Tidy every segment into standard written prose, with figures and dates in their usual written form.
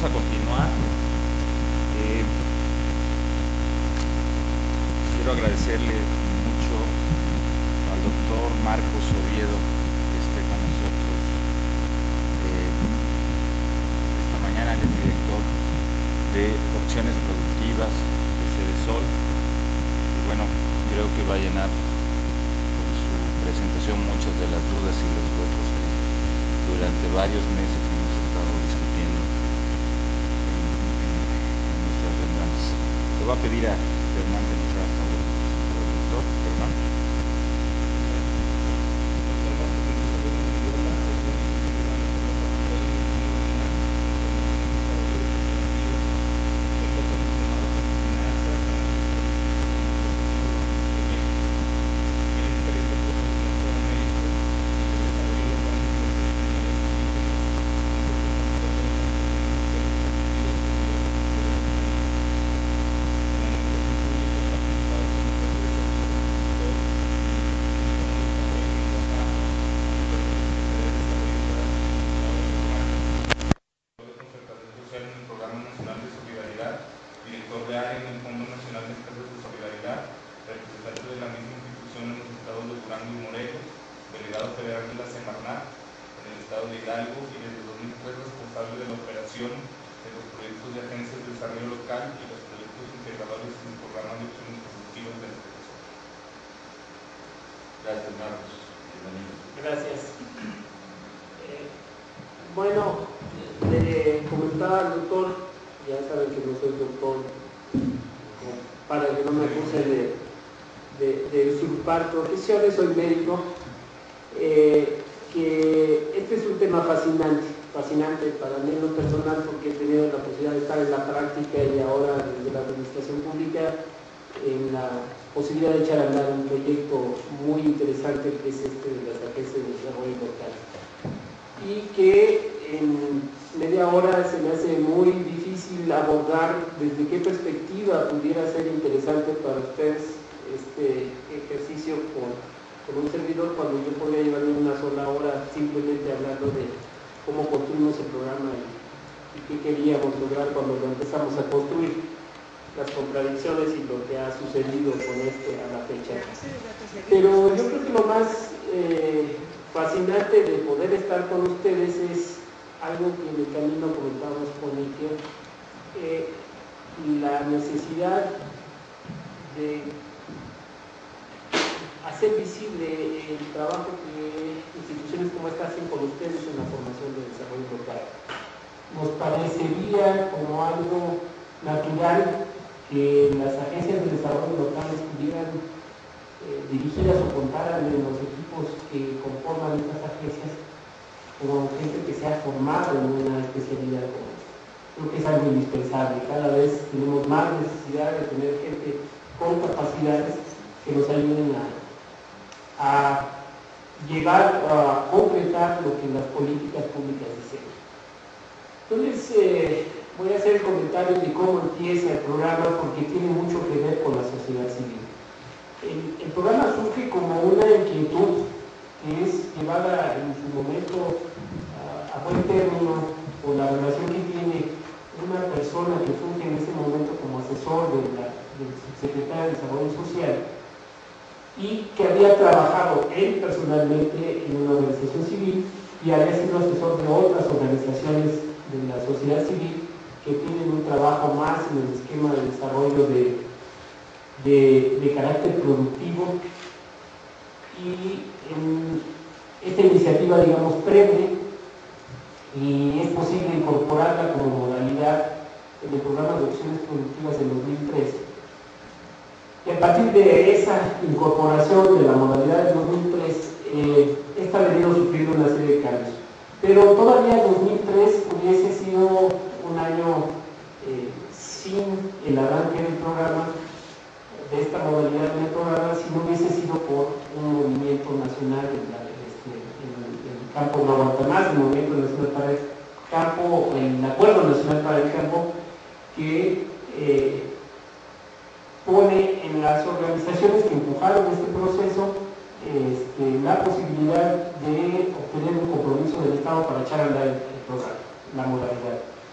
vamos a continuar. Quiero agradecerle mucho al doctor Marcos Oviedo que esté con nosotros esta mañana. Él es director de Opciones Productivas de Cedesol. Y bueno, creo que va a llenar con su presentación muchas de las dudas y los huecos que durante varios meses hemos estado discutiendo en nuestras reuniones. Le voy a pedir a Germán que nos haga favor, doctor Germán. Gracias. Bueno, le comentaba al doctor, ya saben que no soy doctor, para que no me acuse de usurpar profesiones, soy médico, que este es un tema fascinante para mí en lo personal, porque he tenido la posibilidad de estar en la práctica y ahora desde la administración pública en la posibilidad de echar a andar un proyecto muy interesante que es este de las agencias de desarrollo local, y que en media hora se me hace muy difícil abordar desde qué perspectiva pudiera ser interesante para ustedes este ejercicio con un servidor, cuando yo podría llevar una sola hora simplemente hablando de cómo construimos el programa y qué queríamos lograr cuando lo empezamos a construir, las contradicciones y lo que ha sucedido con a la fecha. Pero yo creo que lo más fascinante de poder estar con ustedes es algo que en el camino comentábamos con Iker, la necesidad de hacer visible el trabajo que instituciones como esta hacen con ustedes en la formación de desarrollo local. Nos parecería como algo natural que las agencias de desarrollo local estuvieran dirigidas o contaran en los equipos que conforman estas agencias como gente que se ha formado en una especialidad como esta. Creo que es algo indispensable. Cada vez tenemos más necesidad de tener gente con capacidades que nos ayuden a llevar a concretar lo que las políticas públicas desean. Entonces, voy a hacer el comentario de cómo empieza el programa, porque tiene mucho que ver con la sociedad civil. El programa surge como una inquietud que es llevada en su momento a buen término por la relación que tiene una persona que funge en ese momento como asesor del subsecretario de Desarrollo Social, y que había trabajado él personalmente en una organización civil y había sido asesor de otras organizaciones de la sociedad civil que tienen un trabajo más en el esquema de desarrollo de carácter productivo, y esta iniciativa, digamos, previa, y es posible incorporarla como modalidad en el programa de opciones productivas en 2003. Y a partir de esa incorporación de la modalidad de 2003, esta ha venido sufriendo una serie de cambios. Pero todavía 2003 hubiese sido un año sin el arranque del programa, de esta modalidad del programa, si no hubiese sido por un movimiento nacional en el campo no aguanta más, el movimiento nacional para el campo, el acuerdo nacional para el campo, que pone en las organizaciones que empujaron este proceso la posibilidad de obtener un compromiso del Estado para echar a andar el programa, la modalidad.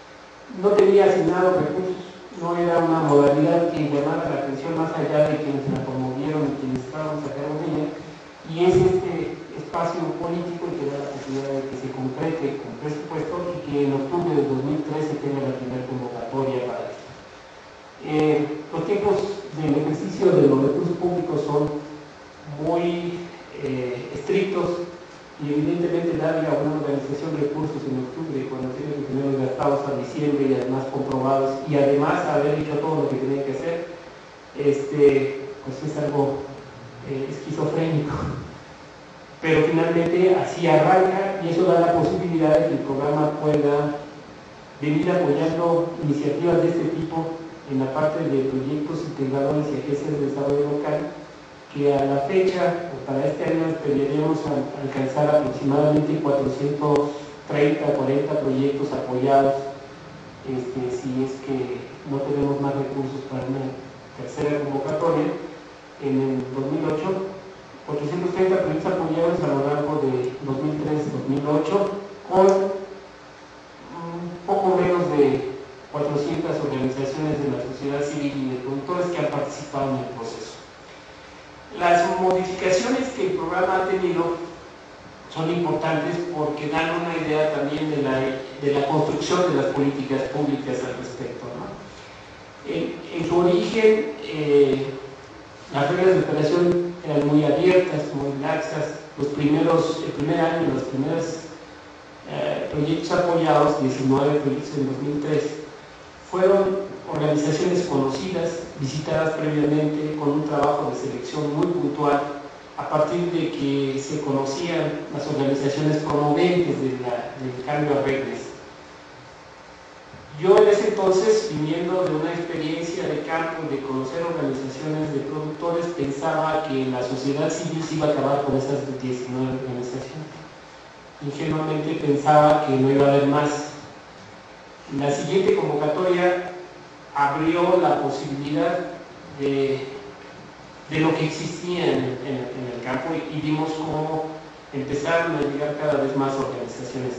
no tenía asignados recursos, no era una modalidad que llamara la atención más allá de quienes la promovieron y quienes estábamos a cargo de ella, y es este espacio político el que da la posibilidad de que se concrete con presupuesto y que en octubre de 2013 tenga la primera convocatoria para esto. Los tiempos del ejercicio de los recursos públicos son muy estrictos y evidentemente darle a una organización recursos en octubre cuando tiene que tenerlos gastados a diciembre y además comprobados y además haber hecho todo lo que tenía que hacer, pues es algo esquizofrénico. Pero finalmente así arranca y eso da la posibilidad de que el programa pueda venir apoyando iniciativas de este tipo en la parte de proyectos integradores y agencias de desarrollo local, que a la fecha, pues para este año esperaríamos alcanzar aproximadamente 430, 40 proyectos apoyados, si es que no tenemos más recursos para una tercera convocatoria. En el 2008, 430 proyectos apoyados a lo largo de 2003-2008, con un poco menos de 400 organizaciones de la sociedad civil y de productores que han participado en el proceso. Las modificaciones que el programa ha tenido son importantes porque dan una idea también de la construcción de las políticas públicas al respecto, ¿no? En su origen, las reglas de operación eran muy abiertas, muy laxas. El primer año, los primeros proyectos apoyados, 19 proyectos en 2003, fueron organizaciones conocidas, visitadas previamente, con un trabajo de selección muy puntual, a partir de que se conocían las organizaciones promoventes del cambio a reglas. Yo en ese entonces, viniendo de una experiencia de campo, de conocer organizaciones de productores, pensaba que la sociedad civil se iba a acabar con esas 19 organizaciones. Ingenuamente pensaba que no iba a haber más. La siguiente convocatoria abrió la posibilidad de lo que existía en el campo y vimos cómo empezaron a llegar cada vez más organizaciones.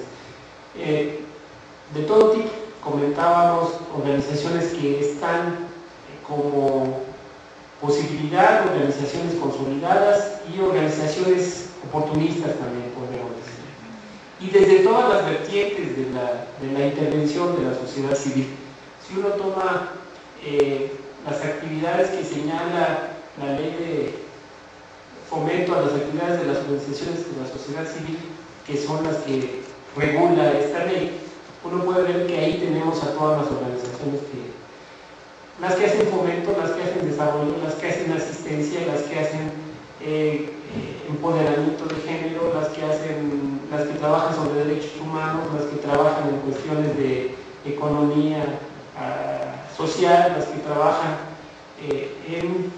De todo tipo, comentábamos organizaciones que están como posibilidad, organizaciones consolidadas y organizaciones oportunistas también, podemos decir. Y desde todas las vertientes de la intervención de la sociedad civil. Si uno toma las actividades que señala la ley de fomento a las actividades de las organizaciones de la sociedad civil, que son las que regula esta ley, uno puede ver que ahí tenemos a todas las organizaciones las que hacen fomento, las que hacen desarrollo, las que hacen asistencia, las que hacen empoderamiento de género, las que trabajan sobre derechos humanos, las que trabajan en cuestiones de economía social, las que trabajan en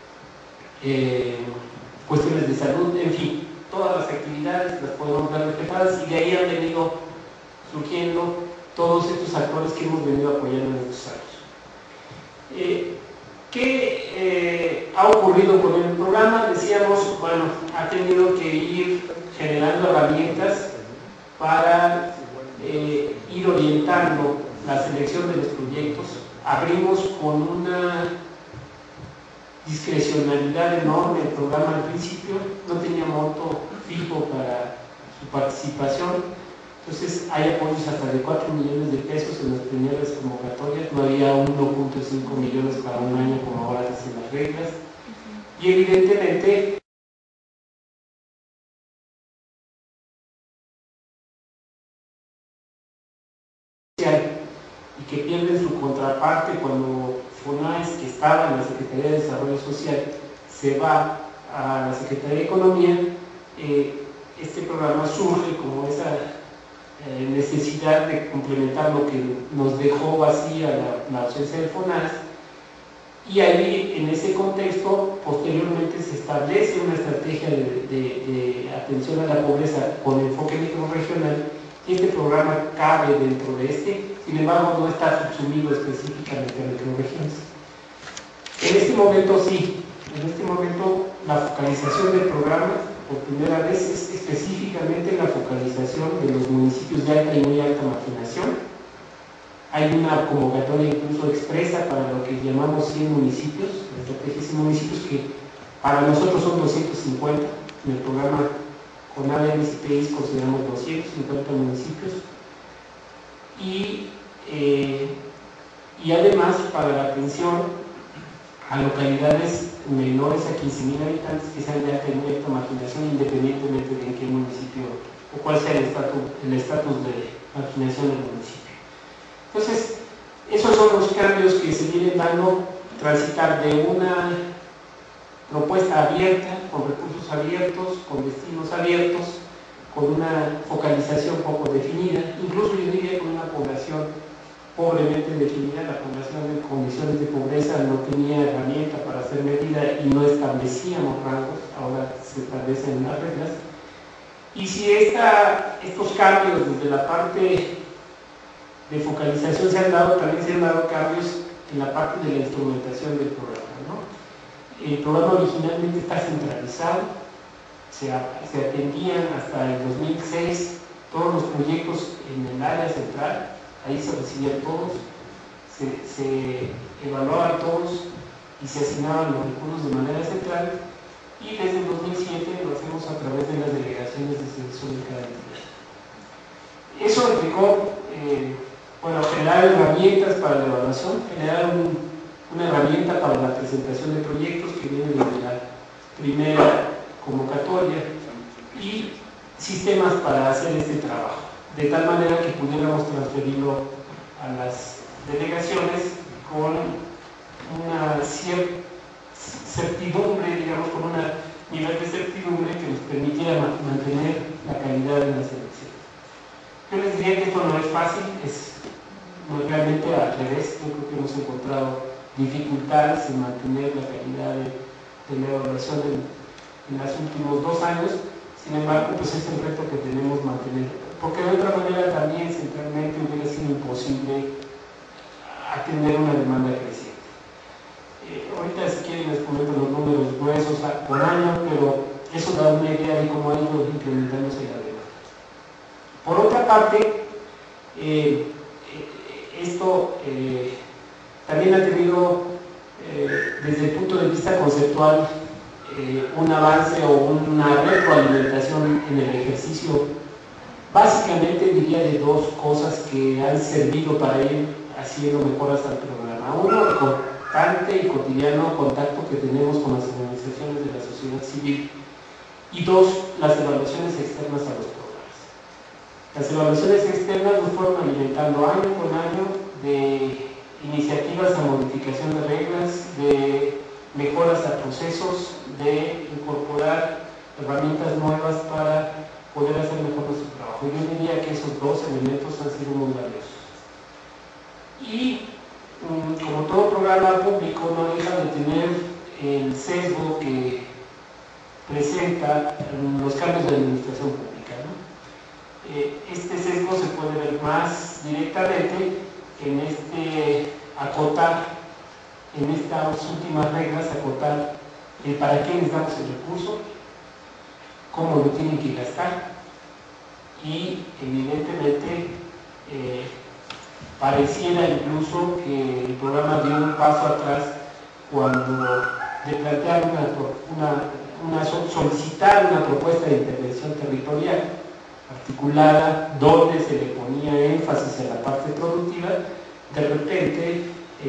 cuestiones de salud, en fin, todas las actividades las podemos ver reflejadas y de ahí han venido surgiendo todos estos actores que hemos venido apoyando en estos años. ¿Qué ha ocurrido con el programa? Decíamos, bueno, ha tenido que ir generando herramientas para ir orientando la selección de los proyectos. Abrimos con una discrecionalidad enorme el programa al principio, no tenía monto fijo para su participación. Entonces hay apoyos hasta de 4 millones de pesos en las primeras convocatorias, no había 1.5 millones para un año como ahora dicen las reglas. Y evidentemente y que pierden su contraparte cuando FONAES, que estaba en la Secretaría de Desarrollo Social, se va a la Secretaría de Economía, este programa surge como esa necesidad de complementar lo que nos dejó vacía la ausencia de FONAES, y ahí en ese contexto posteriormente se establece una estrategia de atención a la pobreza con enfoque microrregional, y este programa cabe dentro de sin embargo no está subsumido específicamente a microrregiones. En este momento sí, en este momento la focalización del programa por primera vez es específicamente la focalización de los municipios de alta y muy alta marginación, Hay una convocatoria incluso expresa para lo que llamamos 100 municipios, la estrategia 100 municipios, que para nosotros son 250. En el programa CONAVE MCPI consideramos 250 municipios. Y además para la atención a localidades menores a 15.000 habitantes que sean de alta y muy alta marginación, independientemente de en qué municipio o cuál sea el estatus de marginación del municipio. Entonces, esos son los cambios que se vienen dando, transitar de una propuesta abierta, con recursos abiertos, con destinos abiertos, con una focalización poco definida, incluso yo diría con una población pobremente definida. La población en condiciones de pobreza no tenía herramienta para hacer medida y no establecíamos rangos, ahora se establecen las reglas. Y si estos cambios desde la parte de focalización se han dado, también se han dado cambios en la parte de la instrumentación del programa, ¿no? El programa originalmente está centralizado, se atendían hasta el 2006 todos los proyectos en el área central, ahí se recibían todos, se evaluaban todos y se asignaban los recursos de manera central, y desde el 2007 lo hacemos a través de las delegaciones de selección de cada entidad. Eso implicó generar herramientas para la evaluación, generar una herramienta para la presentación de proyectos que viene desde la primera convocatoria y sistemas para hacer este trabajo, de tal manera que pudiéramos transferirlo a las delegaciones con una cierta certidumbre, digamos, con un nivel de certidumbre que nos permitiera mantener la calidad de las elecciones. Yo les diría que esto no es fácil, no es realmente al revés. Yo creo que hemos encontrado dificultades en mantener la calidad de la evaluación en los últimos 2 años. Sin embargo, pues es el reto que tenemos mantener, porque de otra manera también centralmente hubiera sido imposible atender una demanda creciente. Ahorita si quieren les comento los números gruesos por año, pero eso da una idea de cómo ha ido incrementándose la demanda. Por otra parte, esto también ha tenido, desde el punto de vista conceptual, un avance o una retroalimentación en el ejercicio, básicamente diría de 2 cosas que han servido para ir haciendo mejoras al programa. Uno, el constante y cotidiano contacto que tenemos con las organizaciones de la sociedad civil, y 2, las evaluaciones externas a los programas. Las evaluaciones externas nos fueron alimentando año con año de iniciativas a modificación de reglas, de mejoras a procesos, de incorporar herramientas nuevas para poder hacer mejor nuestro trabajo. Yo diría que esos 2 elementos han sido muy valiosos. Y como todo programa público no deja de tener el sesgo que presenta los cambios de administración pública, ¿no? Este sesgo se puede ver más directamente en en estas últimas reglas, acotar el para qué les damos el recurso, cómo lo tienen que gastar, y evidentemente pareciera incluso que el programa dio un paso atrás cuando de plantear solicitar una propuesta de intervención territorial articulada, donde se le ponía énfasis en la parte productiva. De repente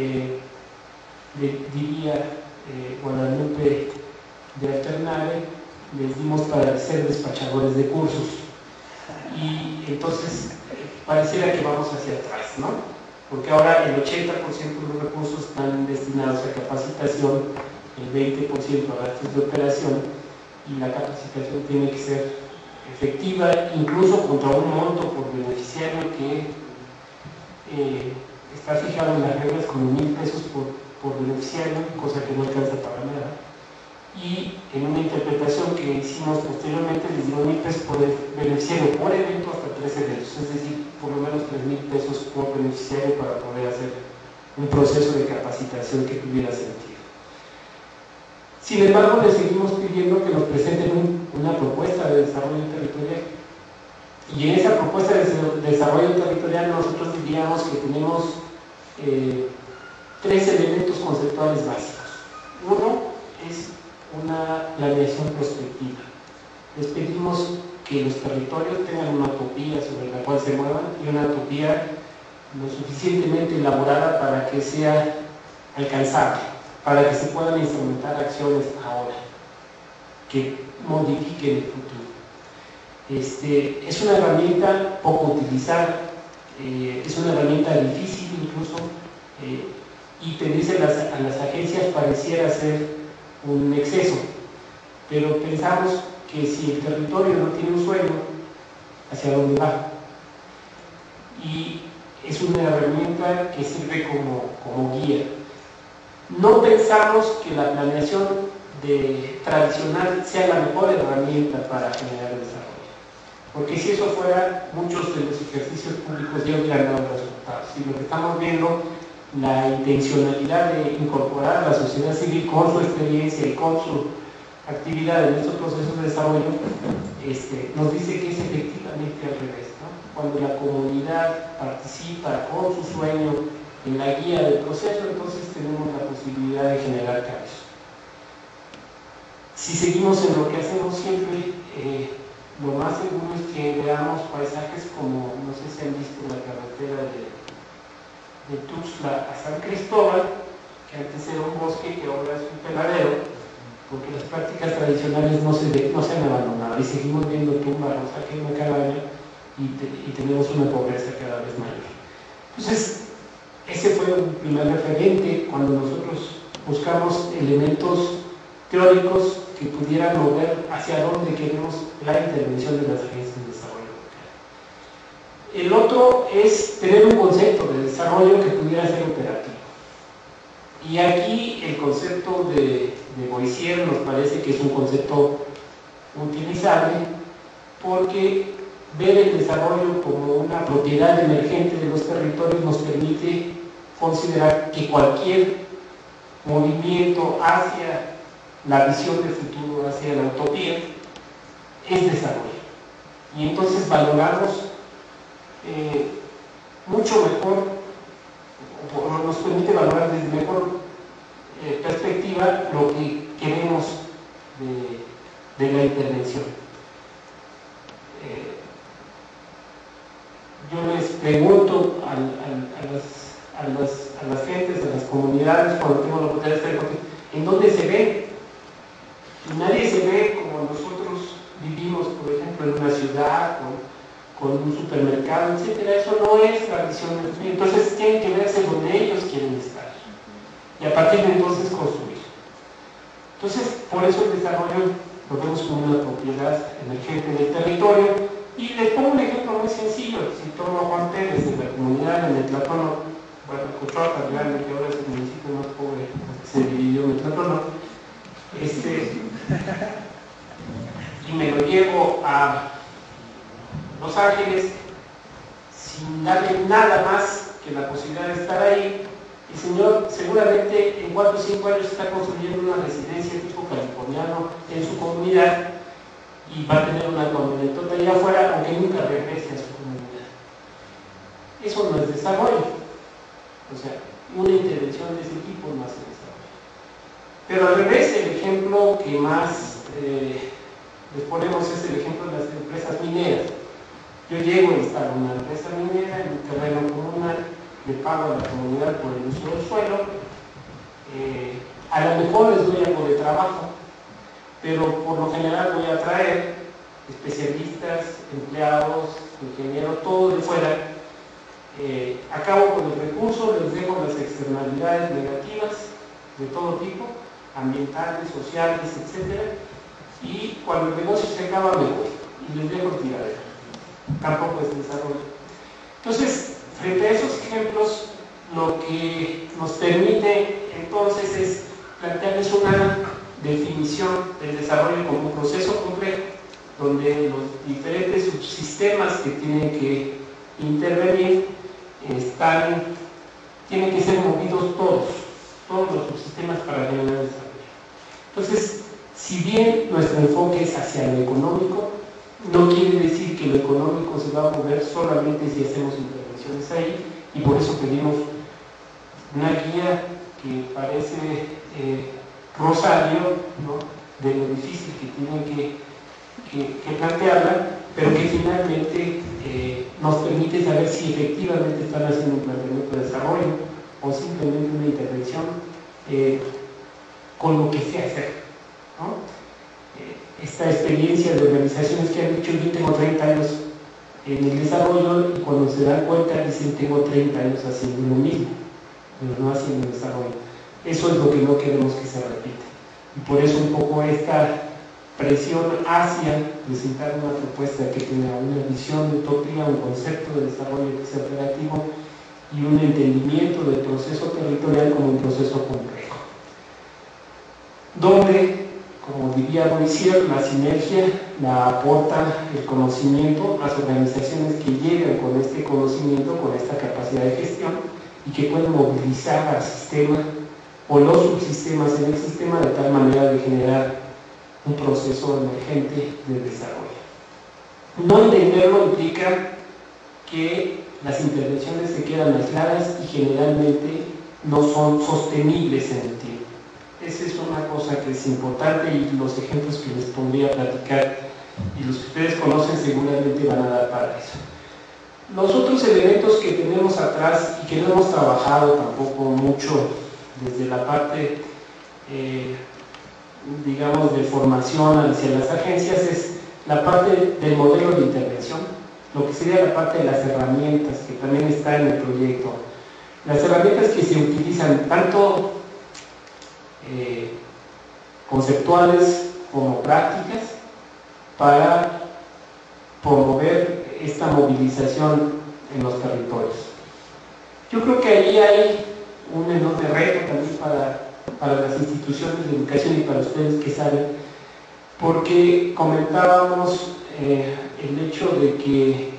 diría Guadalupe de Alternare, les dimos para ser despachadores de cursos, y entonces pareciera que vamos hacia atrás, ¿no? Porque ahora el 80% de los recursos están destinados a capacitación, el 20% a gastos de operación, y la capacitación tiene que ser efectiva, incluso contra un monto por beneficiario que está fijado en las reglas como 1,000 pesos por beneficiario, cosa que no alcanza para nada. Y en una interpretación que hicimos posteriormente les dio 1,000 pesos por beneficiario por evento hasta 3 eventos, es decir, por lo menos 3,000 pesos por beneficiario para poder hacer un proceso de capacitación que tuviera sentido. Sin embargo, les seguimos pidiendo que nos presenten una propuesta de desarrollo territorial. Y en esa propuesta de desarrollo territorial nosotros diríamos que tenemos tres elementos conceptuales básicos. Uno es una planeación prospectiva. Les pedimos que los territorios tengan una utopía sobre la cual se muevan y una utopía lo suficientemente elaborada para que sea alcanzable, para que se puedan instrumentar acciones ahora que modifiquen el futuro. Es una herramienta poco utilizada, es una herramienta difícil incluso, y pedirse a las agencias pareciera ser un exceso, pero pensamos que si el territorio no tiene un sueño, ¿hacia dónde va? Y es una herramienta que sirve como guía. No pensamos que la planeación tradicional sea la mejor herramienta para generar desarrollo, porque si eso fuera, muchos de los ejercicios públicos ya hubieran dado resultados. Y lo que estamos viendo, la intencionalidad de incorporar a la sociedad civil con su experiencia y con su actividad en estos procesos de desarrollo, nos dice que es efectivamente al revés, ¿no? Cuando la comunidad participa con su sueño en la guía del proceso, entonces tenemos la posibilidad de generar cambios. Si seguimos en lo que hacemos siempre, lo más seguro es que veamos paisajes como, no sé si han visto la carretera de Tuxtla a San Cristóbal, que antes era un bosque que ahora es un peladero, porque las prácticas tradicionales no se han abandonado y seguimos viendo tumbas rosa quema cada año y tenemos una pobreza cada vez mayor. Entonces, ese fue un primer referente cuando nosotros buscamos elementos teóricos que pudieran mover hacia dónde queremos la intervención de las agencias de desarrollo local. El otro es tener un concepto de desarrollo que pudiera ser operativo. Y aquí el concepto de Boissier nos parece que es un concepto utilizable porque ver el desarrollo como una propiedad emergente de los territorios nos permite considerar que cualquier movimiento hacia la visión de futuro, hacia la utopía, es desarrollo. Y entonces valoramos mucho mejor, o nos permite valorar desde mejor perspectiva lo que queremos de la intervención. Yo les pregunto a las gentes, a las comunidades, cuando tengo la oportunidad de estar ¿en dónde se ve? Y nadie se ve como nosotros vivimos, por ejemplo, en una ciudad, con un supermercado, etcétera. Eso no es la visión del futuro. Entonces tienen que verse donde ellos quieren estar. Y a partir de entonces construir. Entonces, por eso el desarrollo lo vemos como una propiedad emergente del territorio. Y les pongo un ejemplo muy sencillo. Si tomo a Juan Pérez de la comunidad de Metlatóno, Guanajuato, tan grande que ahora es el municipio más pobre, se dividió Metlatóno, y me lo llevo a Los Ángeles sin darle nada más que la posibilidad de estar ahí. El señor seguramente en 4 o 5 años está construyendo una residencia tipo californiano en su comunidad y va a tener una camionetota allá afuera, aunque nunca regrese a su comunidad. Eso no es desarrollo. O sea, una intervención de ese tipo no hace desarrollo. Pero al revés, el ejemplo que más les ponemos es el ejemplo de las empresas mineras. Yo llego a instalar una empresa minera en un terreno comunal, le pago a la comunidad por el uso del suelo, a lo mejor les doy algo de trabajo, pero por lo general voy a traer especialistas, empleados, ingenieros, todo de fuera. Acabo con el recurso, les dejo las externalidades negativas de todo tipo, ambientales, sociales, etc. Y cuando el negocio se acaba me voy y les dejo tiradero. Tampoco es desarrollo. Entonces, frente a esos ejemplos, lo que nos permite entonces es plantearles una definición del desarrollo como un proceso complejo, donde los diferentes subsistemas que tienen que intervenir tienen que ser movidos todos los subsistemas para generar desarrollo. Entonces, si bien nuestro enfoque es hacia lo económico, no quiere decir que lo económico se va a mover solamente si hacemos intervenciones ahí, y por eso pedimos una guía que parece rosario, ¿no?, de lo difícil que tienen que plantearla, pero que finalmente nos permite saber si efectivamente están haciendo un planteamiento de desarrollo o simplemente una intervención con lo que sé hacer, ¿no? Esta experiencia de organizaciones que han dicho: yo tengo 30 años en el desarrollo, y cuando se dan cuenta dicen: tengo 30 años haciendo lo mismo, pero no haciendo el desarrollo. Eso es lo que no queremos que se repita, y por eso un poco esta presión hacia presentar una propuesta que tenga una visión de utopía, un concepto de desarrollo que sea operativo y un entendimiento del proceso territorial como un proceso complejo, donde, como diría Boissier, la sinergia la aporta el conocimiento, las organizaciones que llegan con este conocimiento, con esta capacidad de gestión, y que pueden movilizar al sistema o los subsistemas en el sistema de tal manera de generar un proceso emergente de desarrollo. No entenderlo implica que las intervenciones se quedan aisladas y generalmente no son sostenibles en el tiempo. Esa es una cosa que es importante, y los ejemplos que les pondría a platicar y los que ustedes conocen seguramente van a dar para eso. Los otros elementos que tenemos atrás y que no hemos trabajado tampoco mucho desde la parte digamos de formación hacia las agencias es la parte del modelo de intervención, lo que sería la parte de las herramientas, que también está en el proyecto. Las herramientas que se utilizan tanto conceptuales como prácticas para promover esta movilización en los territorios. Yo creo que ahí hay un enorme reto también para las instituciones de educación y para ustedes que saben, porque comentábamos el hecho de que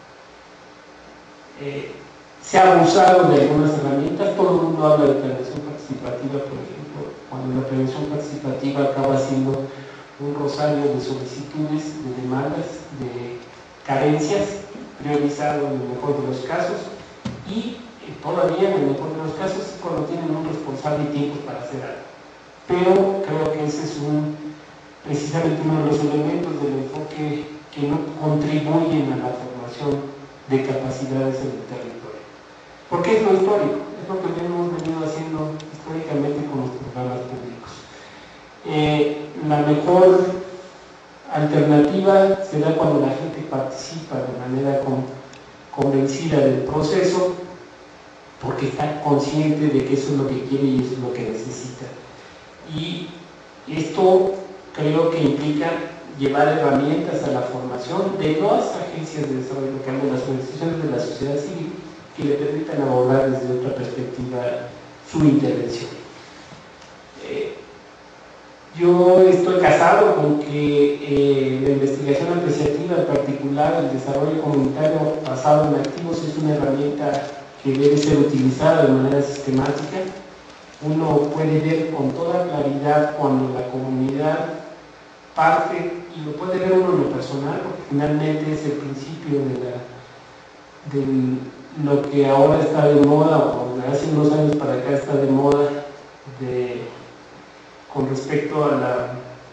se ha abusado de algunas herramientas. Todo el mundo habla de prevención participativa, por ejemplo, cuando la prevención participativa acaba siendo un rosario de solicitudes, de demandas, de carencias, priorizado en el mejor de los casos, y todavía en el mejor de los casos cuando tienen un responsable y tiempo para hacer algo. Pero creo que ese es precisamente uno de los elementos del enfoque que no contribuyen a la formación de capacidades en el territorio. Porque es lo histórico, es lo que hemos venido haciendo históricamente con los programas públicos. La mejor alternativa se da cuando la gente participa de manera convencida del proceso, porque está consciente de que eso es lo que quiere y eso es lo que necesita. Y esto creo que implica llevar herramientas a la formación de las agencias de desarrollo local, de las organizaciones de la sociedad civil, que le permitan abordar desde otra perspectiva su intervención. Yo estoy casado con que la investigación apreciativa, en particular el desarrollo comunitario basado en activos, es una herramienta que debe ser utilizada de manera sistemática. Uno puede ver con toda claridad cuando la comunidad parte, y lo puede ver uno en lo personal, porque finalmente es el principio de lo que ahora está de moda, o de hace unos años para acá está de moda, con respecto a la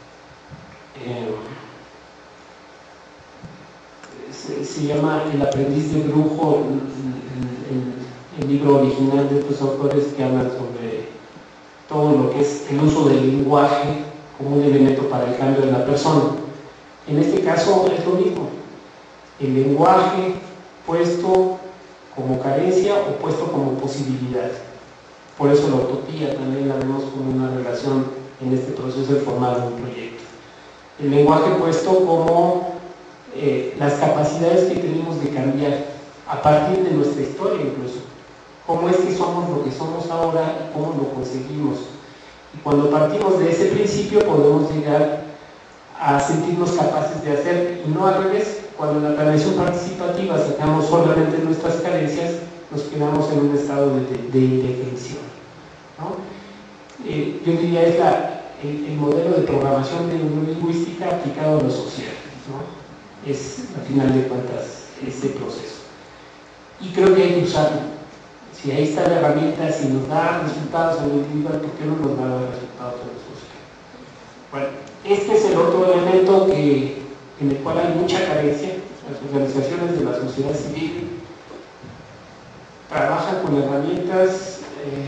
se llama El aprendiz de brujo, el libro original de estos autores que hablan sobre todo lo que es el uso del lenguaje como un elemento para el cambio de la persona. En este caso es lo mismo, el lenguaje puesto como carencia o puesto como posibilidad. Por eso la utopía también la vemos como una relación en este proceso de formar un proyecto. El lenguaje puesto como las capacidades que tenemos de cambiar a partir de nuestra historia incluso. Cómo es que somos lo que somos ahora y cómo lo conseguimos. Y cuando partimos de ese principio podemos llegar a sentirnos capaces de hacer, y no al revés. Cuando en la planeación participativa sacamos solamente nuestras carencias, nos quedamos en un estado de indefensión, ¿no? Yo diría es el modelo de programación neurolingüística aplicado a lo social, ¿no? es al final de cuentas ese proceso. Y creo que hay que usarlo. Si ahí está la herramienta, si nos da resultados en lo individual, ¿por qué no nos va a dar resultados en lo social? Bueno, este es el otro elemento en el cual hay mucha carencia. Las organizaciones de la sociedad civil trabajan con herramientas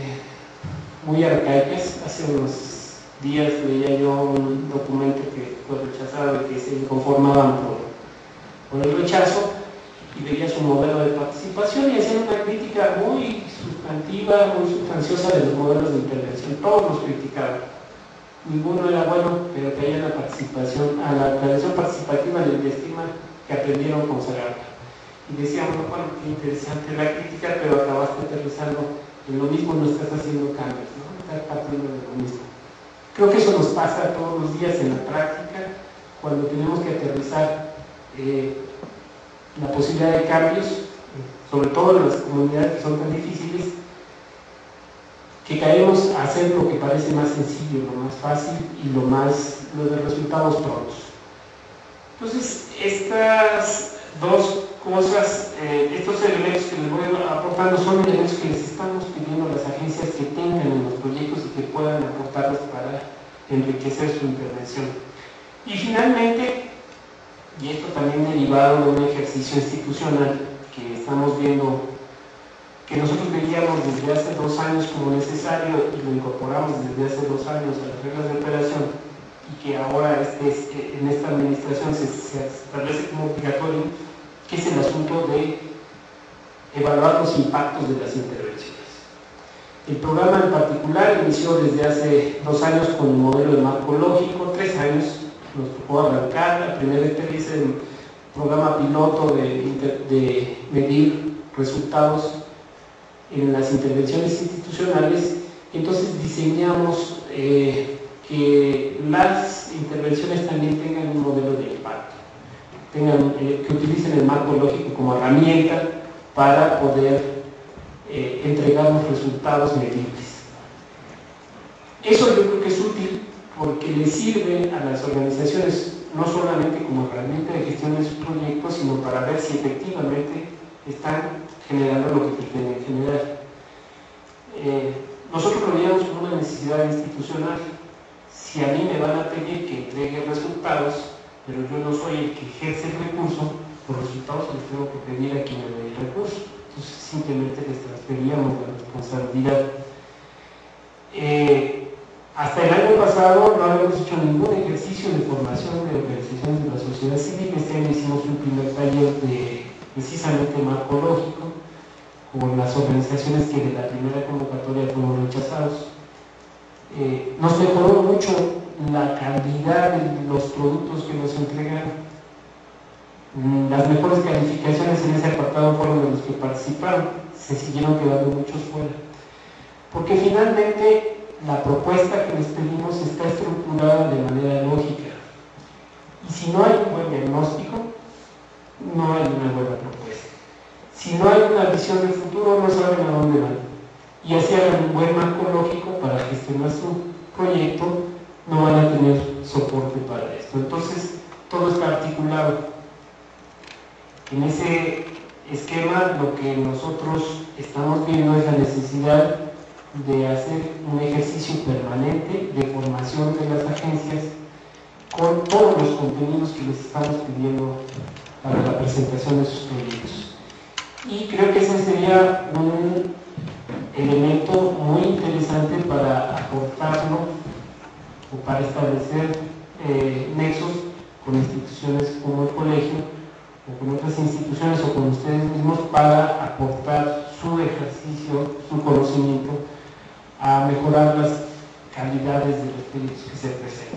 muy arcaicas. Hace unos días leía yo un documento que fue rechazado y que se inconformaban por el rechazo, y veía su modelo de participación y hacían una crítica muy sustantiva, muy sustanciosa de los modelos de intervención. Todos los criticaban, ninguno era bueno, pero que haya la participación, a la intervención participativa le estima que aprendieron con Sagarra. Y decíamos, bueno, qué interesante la crítica, pero acabaste aterrizando en lo mismo, no estás haciendo cambios, ¿no? Estás partiendo de lo mismo. Creo que eso nos pasa todos los días en la práctica, cuando tenemos que aterrizar la posibilidad de cambios, sobre todo en las comunidades que son tan difíciles, que caemos a hacer lo que parece más sencillo, lo más fácil y lo de resultados prontos. Entonces, estas dos cosas, estos elementos que les voy aportando son elementos que les estamos pidiendo a las agencias que tengan en los proyectos y que puedan aportarlos para enriquecer su intervención. Y finalmente, y esto también derivado de un ejercicio institucional que estamos viendo, que nosotros veíamos desde hace 2 años como necesario y lo incorporamos desde hace 2 años a las reglas de operación, y que ahora en esta administración se establece como obligatorio, que es el asunto de evaluar los impactos de las intervenciones. El programa en particular inició desde hace 2 años con un modelo de marco lógico, 3 años nos tocó arrancar. La primera experiencia en programa piloto de medir resultados en las intervenciones institucionales. Entonces diseñamos que las intervenciones también tengan un modelo de impacto, que utilicen el marco lógico como herramienta para poder entregar los resultados medibles. Eso yo creo que es útil porque le sirve a las organizaciones no solamente como herramienta de gestión de sus proyectos, sino para ver si efectivamente están generando lo que pretenden generar. Nosotros lo veíamos como una necesidad institucional. Si a mí me van a pedir que entregue resultados, pero yo no soy el que ejerce el recurso, los resultados los tengo que pedir a quien me dé el recurso. Entonces simplemente les transferíamos la responsabilidad. Hasta el año pasado no habíamos hecho ningún ejercicio de formación de organizaciones de la sociedad civil. Este año hicimos un primer taller de precisamente marco lógico con las organizaciones que de la primera convocatoria fueron rechazados. Nos mejoró mucho la calidad de los productos que nos entregan. Las mejores calificaciones en ese apartado fueron de los que participaron, se siguieron quedando muchos fuera. Porque finalmente la propuesta que les pedimos está estructurada de manera lógica. Y si no hay un buen diagnóstico, no hay una buena propuesta. Si no hay una visión del futuro, no saben a dónde van. Y así hagan un buen marco lógico para gestionar su proyecto, no van a tener soporte para esto. Entonces, todo está articulado. En ese esquema, lo que nosotros estamos viendo es la necesidad de hacer un ejercicio permanente de formación de las agencias con todos los contenidos que les estamos pidiendo para la presentación de sus proyectos. Y creo que ese sería un elemento muy interesante para aportarlo o para establecer nexos con instituciones como el colegio o con otras instituciones o con ustedes mismos para aportar su ejercicio, su conocimiento a mejorar las calidades de los proyectos que se presentan.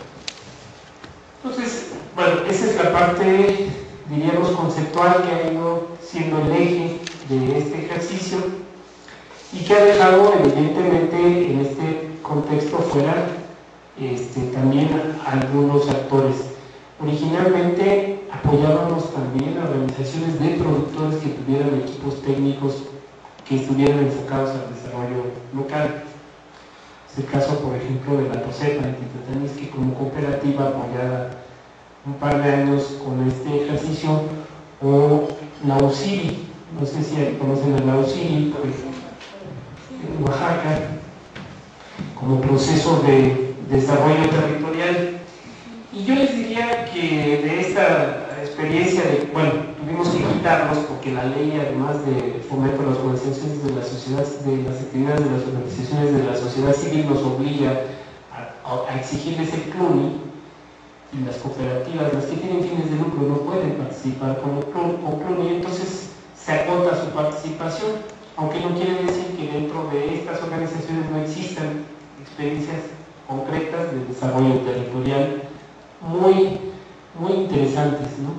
Entonces, bueno, esa es la parte, diríamos, conceptual que ha ido siendo el eje de este ejercicio y que ha dejado evidentemente en este contexto fuera también algunos actores. Originalmente apoyábamos también a organizaciones de productores que tuvieran equipos técnicos que estuvieran enfocados al desarrollo local. Es el caso, por ejemplo, de la TOSEPA de Titatanis, que como cooperativa apoyada un par de años con este ejercicio, o la UCIRI, no sé si conocen la UCIRI, en Oaxaca, como proceso de desarrollo territorial. Y yo les diría que de esta experiencia tuvimos que quitarnos porque la ley, además de fomento a las organizaciones de la sociedad, de las actividades de las organizaciones de la sociedad civil, nos obliga a exigirles el CLUNI, y las cooperativas, las que tienen fines de lucro, no pueden participar con CLUNI, entonces se acota su participación, aunque no quiere decir que dentro de estas organizaciones no existan experiencias concretas de desarrollo territorial muy interesantes, ¿no?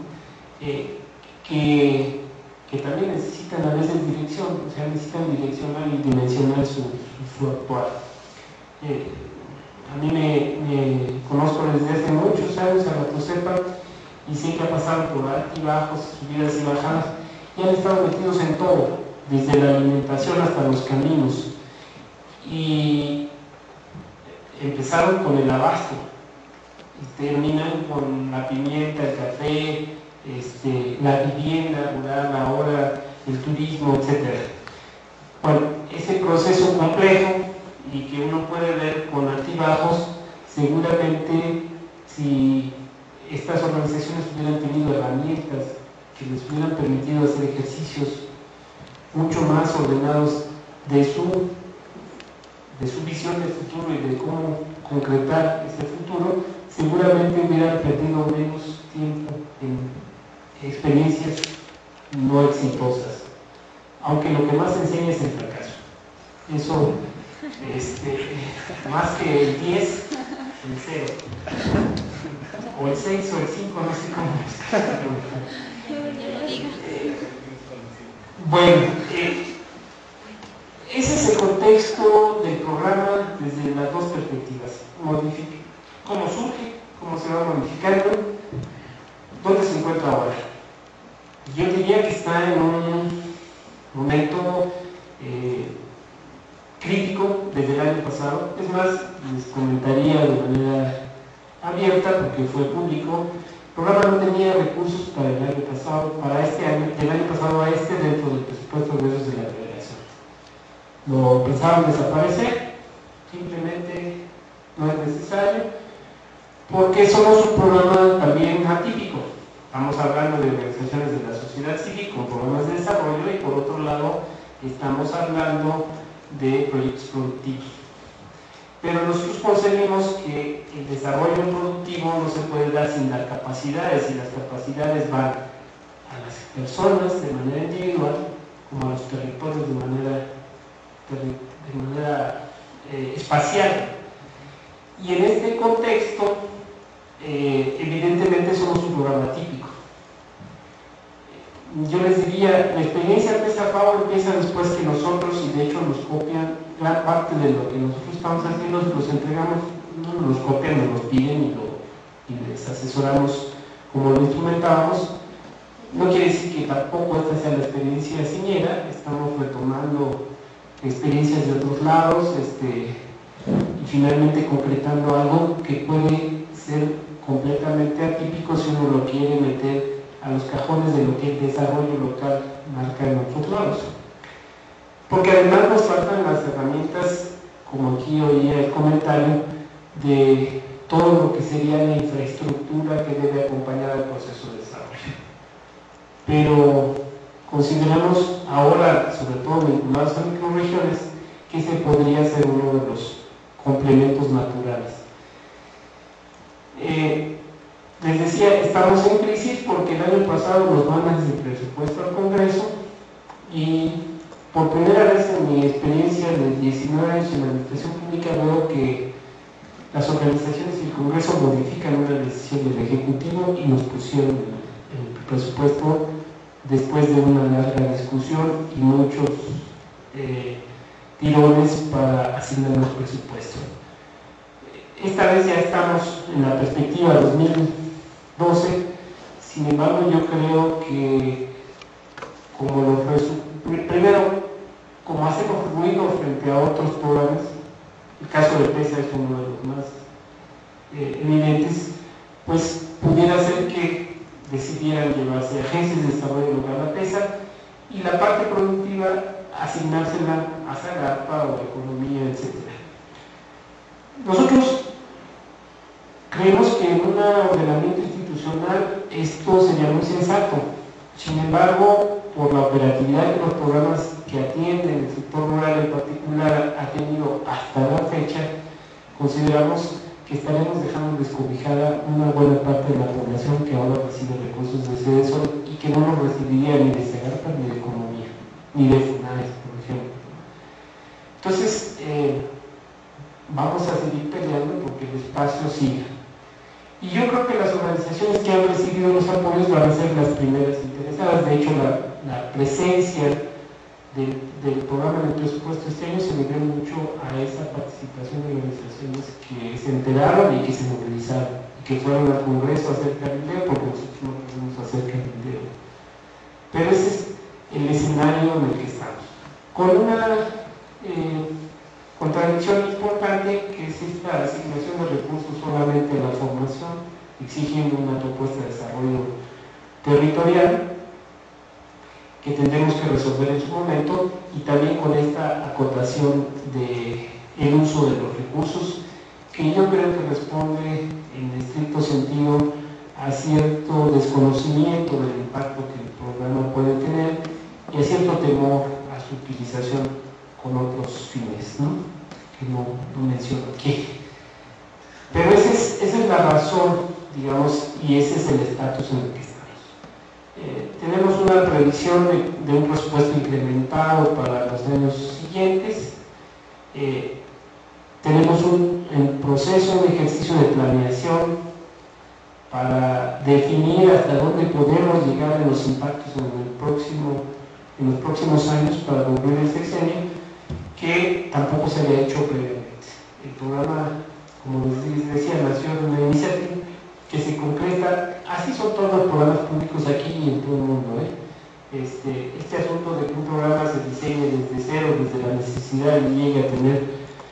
Que también necesitan a veces dirección, o sea, necesitan direccionar y dimensionar su actuar. A mí me conozco desde hace muchos años a la TOCEPA y sé que ha pasado por altibajos, subidas y bajadas, y han estado metidos en todo, desde la alimentación hasta los caminos. Y empezaron con el abasto, y terminan con la pimienta, el café, la vivienda rural, ahora el turismo, etc. Bueno, ese proceso complejo y que uno puede ver con altibajos, seguramente si estas organizaciones hubieran tenido herramientas que les hubieran permitido hacer ejercicios mucho más ordenados de su visión de futuro y de cómo concretar ese futuro, seguramente hubieran perdido menos tiempo en experiencias no exitosas, aunque lo que más enseña es el fracaso. Eso, más que el 10, el 0, o el 6 o el 5, no sé cómo es. Bueno, ese es el contexto del programa desde las dos perspectivas. ¿Cómo surge? ¿Cómo se va modificando? ¿Dónde se encuentra ahora? Yo diría que está en un momento crítico desde el año pasado. Es más, les comentaría de manera abierta porque fue público. El programa no tenía recursos para el año pasado, para este año, del año pasado a dentro del presupuesto de egresos de la federación. Lo pensaron desaparecer, simplemente no es necesario, porque somos un programa también atípico. Estamos hablando de organizaciones de la sociedad civil con programas de desarrollo y por otro lado estamos hablando de proyectos productivos. Pero nosotros concebimos que el desarrollo productivo no se puede dar sin las capacidades, y las capacidades van a las personas de manera individual como a los territorios de manera espacial. Y en este contexto, evidentemente somos un programa típico. Yo les diría, la experiencia de esta FAO empieza después que nosotros, y de hecho nos copian, gran parte de lo que nosotros estamos haciendo, los entregamos, no nos copian, nos piden y les asesoramos como lo instrumentábamos. No quiere decir que tampoco esta sea la experiencia señera, estamos retomando experiencias de otros lados, y finalmente concretando algo que puede ser completamente atípico si uno lo quiere meter a los cajones de lo que el desarrollo local marca en otros lados. Porque además nos faltan las herramientas, como aquí oía el comentario, de todo lo que sería la infraestructura que debe acompañar al proceso de desarrollo. Pero consideramos ahora, sobre todo vinculados a microrregiones, que ese podría ser uno de los complementos naturales. Les decía, estamos en crisis porque el año pasado nos mandan el presupuesto al Congreso y por primera vez en mi experiencia de 19 años en la administración pública veo que las organizaciones y el Congreso modifican una decisión del Ejecutivo y nos pusieron el presupuesto después de una larga discusión y muchos tirones para asignar los presupuestos. Esta vez ya estamos en la perspectiva 2012, sin embargo yo creo que primero, como hacemos ruido frente a otros programas, el caso de PESA es uno de los más evidentes, pues pudiera pudiera ser que decidieran llevarse agencias de desarrollo local a PESA y la parte productiva asignársela a Zagarpa o a Economía, etc. Nosotros creemos que en un ordenamiento institucional esto sería muy sensato. Sin embargo, por la operatividad que los programas que atienden el sector rural en particular ha tenido hasta la fecha, consideramos que estaremos dejando descobijada una buena parte de la población que ahora recibe recursos de CEDESOL y que no los recibiría ni de Zagarpa ni de Economía, ni de FUNAES, por ejemplo. Entonces, vamos a seguir peleando porque el espacio siga. Y yo creo que las organizaciones que han recibido los apoyos van a ser las primeras interesadas. De hecho, la presencia del programa de presupuesto este año se debió mucho a esa participación de organizaciones que se enteraron y que se movilizaron, y que fueron al Congreso a hacer cabildeo, porque nosotros no podemos hacer cabildeo. Pero ese es el escenario en el que estamos. Con una contradicción importante, que es esta asignación de recursos solamente a la formación, exigiendo una propuesta de desarrollo territorial que tendremos que resolver en su momento, y también con esta acotación del uso de los recursos, que yo creo que responde en estricto sentido a cierto desconocimiento del impacto que el programa puede tener y a cierto temor a su utilización con otros fines, ¿no? Que no menciono aquí. Pero esa es la razón, digamos, y ese es el estatus en el que estamos. Tenemos una previsión de un presupuesto incrementado para los años siguientes. Tenemos un proceso de ejercicio de planeación para definir hasta dónde podemos llegar en los impactos en los próximos años para cumplir el sexenio, que tampoco se había hecho previamente. El programa, como les decía, nació de una iniciativa que se concreta, así son todos los programas públicos aquí y en todo el mundo. Este asunto de que un programa se diseñe desde cero, desde la necesidad y llegue a tener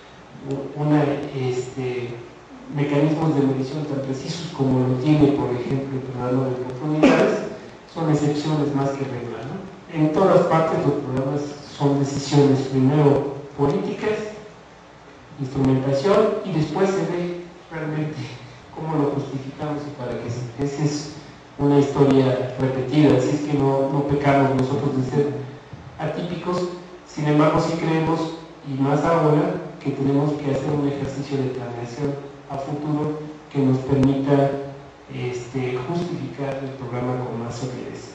mecanismos de medición tan precisos como lo tiene, por ejemplo, el programa de oportunidades, son excepciones más que regla, ¿no? En todas partes los programas son decisiones, primero políticas, instrumentación, y después se ve realmente cómo lo justificamos y para qué. Esa es una historia repetida, así es que no pecamos nosotros de ser atípicos. Sin embargo, sí creemos, y más ahora, que tenemos que hacer un ejercicio de planeación a futuro que nos permita justificar el programa con más solidez.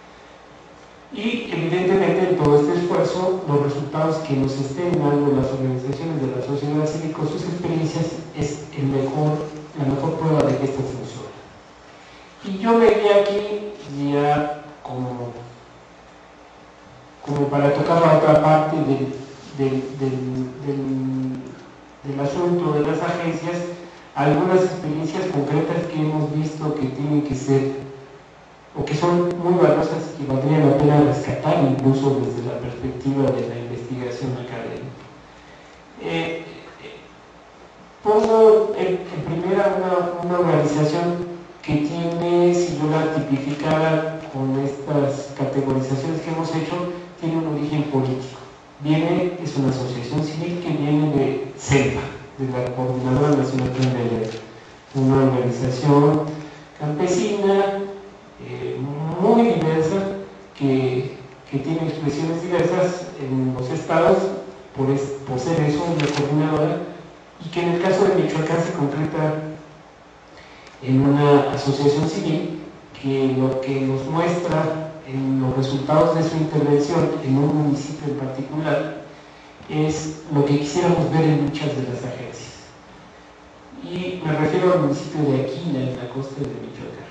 Y evidentemente en todo este esfuerzo, los resultados que nos estén dando las organizaciones de la sociedad civil con sus experiencias es la mejor prueba de que esto funciona. Y yo veía aquí ya como para tocar la otra parte del asunto de las agencias, algunas experiencias concretas que hemos visto que tienen que ser o que son muy valiosas y que valdría la pena rescatar incluso desde la perspectiva de la investigación académica. Pongo en primera una organización que tiene, si yo la tipificara con estas categorizaciones que hemos hecho, tiene un origen político. Es una asociación civil que viene de CELPA, de la Coordinadora Nacional Candelaria, una organización campesina muy diversa que tiene expresiones diversas en los estados, por ser eso una coordinadora, y que en el caso de Michoacán se concreta en una asociación civil que lo que nos muestra en los resultados de su intervención en un municipio en particular es lo que quisiéramos ver en muchas de las agencias. Y me refiero al municipio de Aquila, en la costa de Michoacán.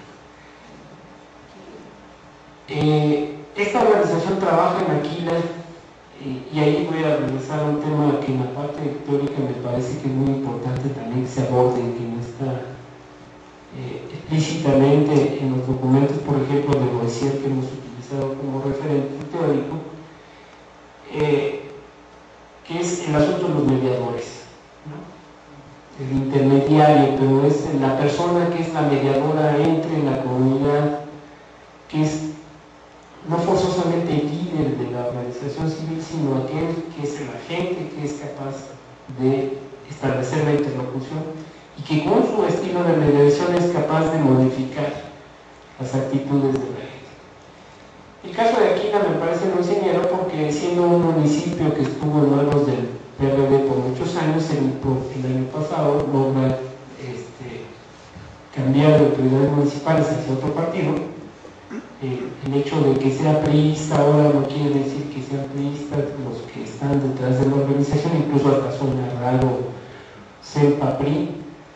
Esta organización trabaja en Aquila, y ahí voy a regresar a un tema que en la parte teórica me parece que es muy importante también que se aborde, que no está explícitamente en los documentos, por ejemplo, de Boisier, que hemos utilizado como referente teórico, que es el asunto de los mediadores, ¿no? el intermediario, pero es la persona que es la mediadora entre la comunidad, que es no forzosamente el líder de la organización civil, sino aquel que es el agente que es capaz de establecer la interlocución y que con su estilo de mediación es capaz de modificar las actitudes de la gente. El caso de Aquila me parece muy señalado porque, siendo un municipio que estuvo en manos del PRD por muchos años, el año pasado logra cambiar de autoridades municipales hacia otro partido. El hecho de que sea priista ahora no quiere decir que sean priistas los que están detrás de la organización, incluso hasta suena raro CELPA-PRI.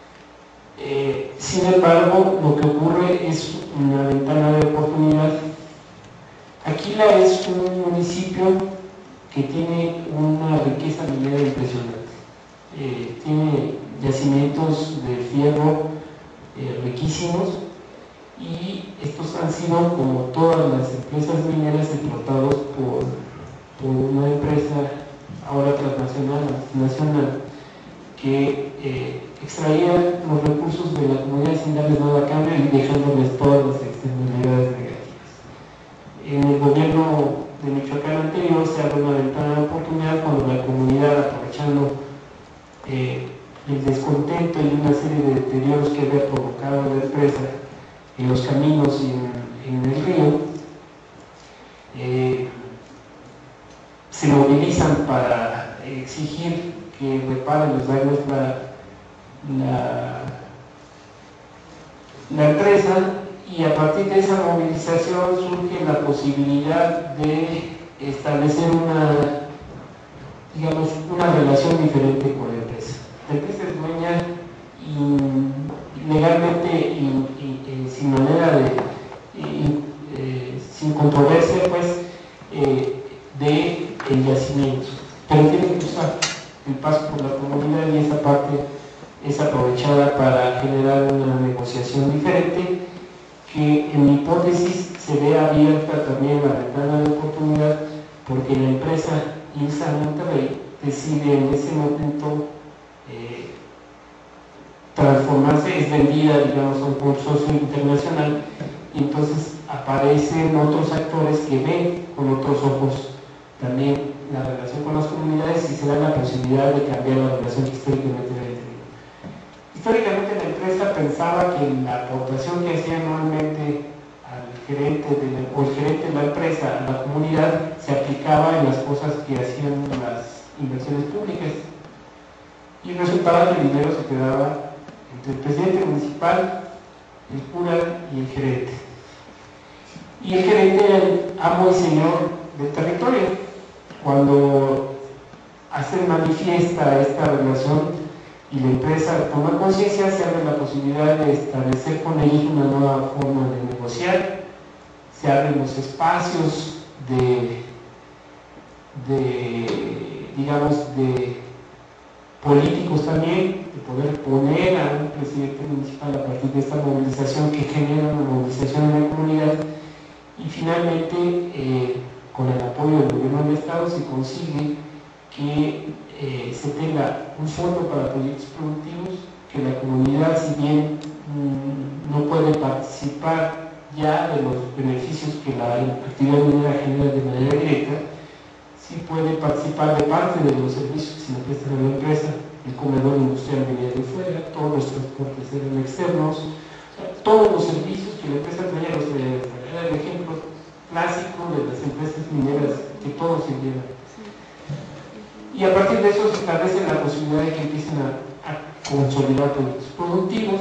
Sin embargo, lo que ocurre es una ventana de oportunidad. Aquila es un municipio que tiene una riqueza minera impresionante. Tiene yacimientos de fierro riquísimos, y estos han sido, como todas las empresas mineras, explotados por una empresa ahora transnacional, nacional, que extraía los recursos de la comunidad sin darles nada a cambio y dejándoles todas las externalidades negativas. En el gobierno de Michoacán anterior se abre una ventana de oportunidad cuando la comunidad, aprovechando el descontento y una serie de deterioros que había provocado la empresa en los caminos y en el río, se movilizan para exigir que reparen los daños la empresa, y a partir de esa movilización surge la posibilidad de establecer una relación diferente con la empresa. La empresa es dueña legalmente y sin manera sin controversia, pues, de el yacimiento, pero tiene que usar el paso por la comunidad, y esa parte es aprovechada para generar una negociación diferente, que en mi hipótesis se ve abierta también la ventana de oportunidad, porque la empresa INSA Monterrey decide en ese momento transformarse, es vendida, digamos, a un consorcio internacional, y entonces aparecen otros actores que ven con otros ojos también la relación con las comunidades, y se da la posibilidad de cambiar la relación que históricamente había tenido. Históricamente la empresa pensaba que la aportación que hacía anualmente al gerente o el gerente de la empresa a la comunidad se aplicaba en las cosas que hacían las inversiones públicas, y resultaba que el dinero se quedaba entre el presidente municipal, el cura y el gerente. Y el gerente era el amo y señor del territorio. Cuando hacen manifiesta esta relación y la empresa toma conciencia, se abre la posibilidad de establecer con ellos una nueva forma de negociar, se abren los espacios digamos, de políticos también, de poder poner a un presidente municipal a partir de esta movilización que genera una movilización en la comunidad, y finalmente con el apoyo del gobierno del Estado se consigue que se tenga un fondo para proyectos productivos, que la comunidad, si bien no puede participar ya de los beneficios que la actividad minera genera de manera directa, sí puede participar de parte de los servicios que se le prestan a la empresa. El comedor industrial venía de fuera, todos los transportes eran externos, o sea, todos los servicios que la empresa traía los traía de fuera. Era el ejemplo clásico de las empresas mineras que todos se llevan. Y a partir de eso se establece la posibilidad de que empiecen a consolidar proyectos productivos,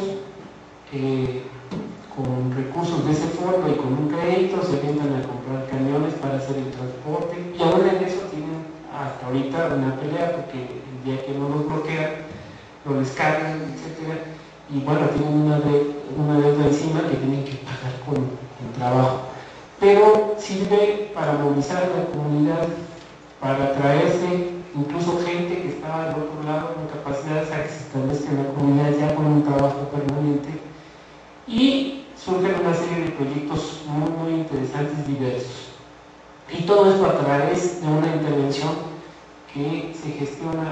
con recursos de ese fondo y con un crédito se avientan a comprar camiones para hacer el transporte, y aún en eso tienen hasta ahorita una pelea, porque el día que no los bloquean, lo descargan, etc. Y bueno, tienen una deuda encima que tienen que pagar con trabajo. Pero sirve para movilizar a la comunidad, para traerse incluso gente que estaba del otro lado con capacidades a que se establezca en la comunidad ya con un trabajo permanente, y surgen una serie de proyectos muy, muy interesantes, diversos. Y todo esto a través de una intervención que se gestiona a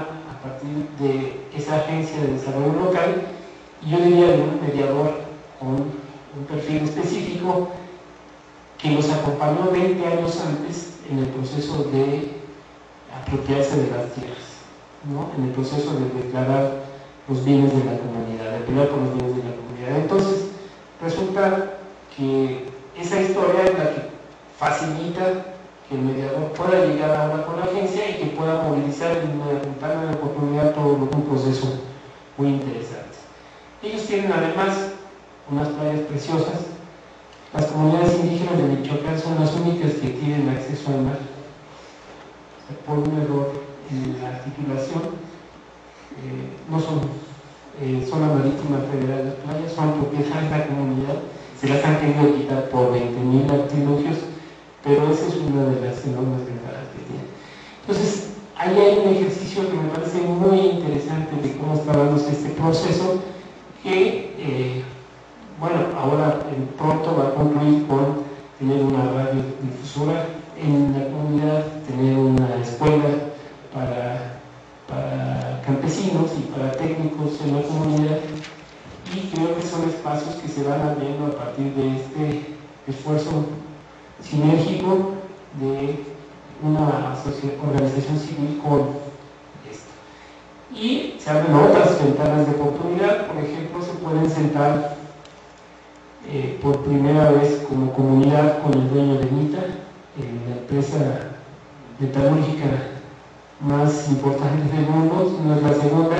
partir de esa agencia de desarrollo local, y yo diría de un mediador con un perfil específico que los acompañó 20 años antes en el proceso de apropiarse de las tierras, ¿no? En el proceso de declarar los bienes de la comunidad, de pelear por los bienes de la comunidad. Entonces, resulta que esa historia es la que facilita que el mediador pueda llegar ahora con la agencia y que pueda movilizar en una ventana de oportunidad todo un proceso muy interesante. Ellos tienen además unas playas preciosas. Las comunidades indígenas de Michoacán son las únicas que tienen acceso al mar. O sea, por un error en la articulación, no son zona marítima federal, las playas son propiedad de la comunidad, se las han querido quitar por 20.000 artilugios, pero esa es una de las enormes ventajas que tiene. Entonces, ahí hay un ejercicio que me parece muy interesante de cómo está dándose este proceso, que, bueno, ahora pronto va a concluir con tener una radiodifusora en la comunidad, tener una escuela para campesinos y para técnicos en la comunidad, y creo que son espacios que se van abriendo a partir de este esfuerzo sinérgico de una organización civil con esto. Y se abren otras ventanas de oportunidad. Por ejemplo, se pueden sentar por primera vez como comunidad con el dueño de NITA, la empresa metalúrgica más importante del mundo, no es la segunda,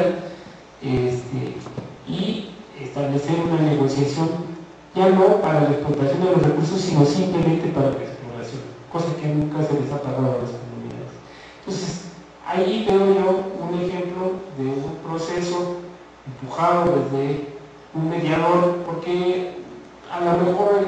y establecer una negociación ya no para la explotación de los recursos, sino simplemente para la exploración, cosa que nunca se les ha pagado a las comunidades. Entonces, ahí veo yo un ejemplo de un proceso empujado desde un mediador, porque a lo mejor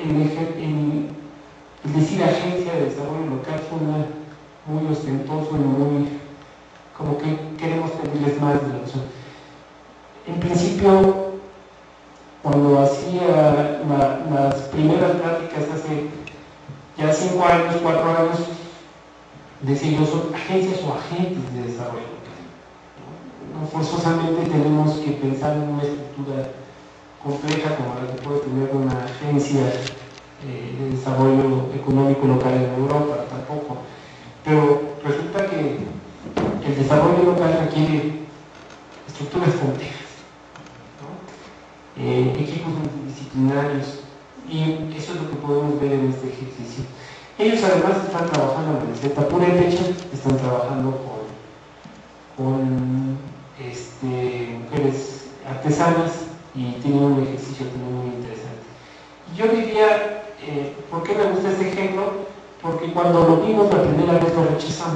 el decir agencia de desarrollo local suena muy ostentoso y muy como que queremos pedirles más de la opción. En principio, cuando hacía las primeras pláticas hace ya 5 años, 4 años, decía yo, son agencias o agentes de desarrollo local. No forzosamente tenemos que pensar en una estructura compleja como la que puede tener una agencia de desarrollo económico local en Europa, tampoco. Pero resulta que el desarrollo local requiere estructuras complejas, ¿no? Equipos multidisciplinarios, y eso es lo que podemos ver en este ejercicio. Ellos además están trabajando en receta pura y hecha, están trabajando con mujeres artesanas, y tienen un ejercicio también muy interesante. Yo diría, ¿por qué me gusta este ejemplo? Porque cuando lo vimos la primera vez lo rechazamos.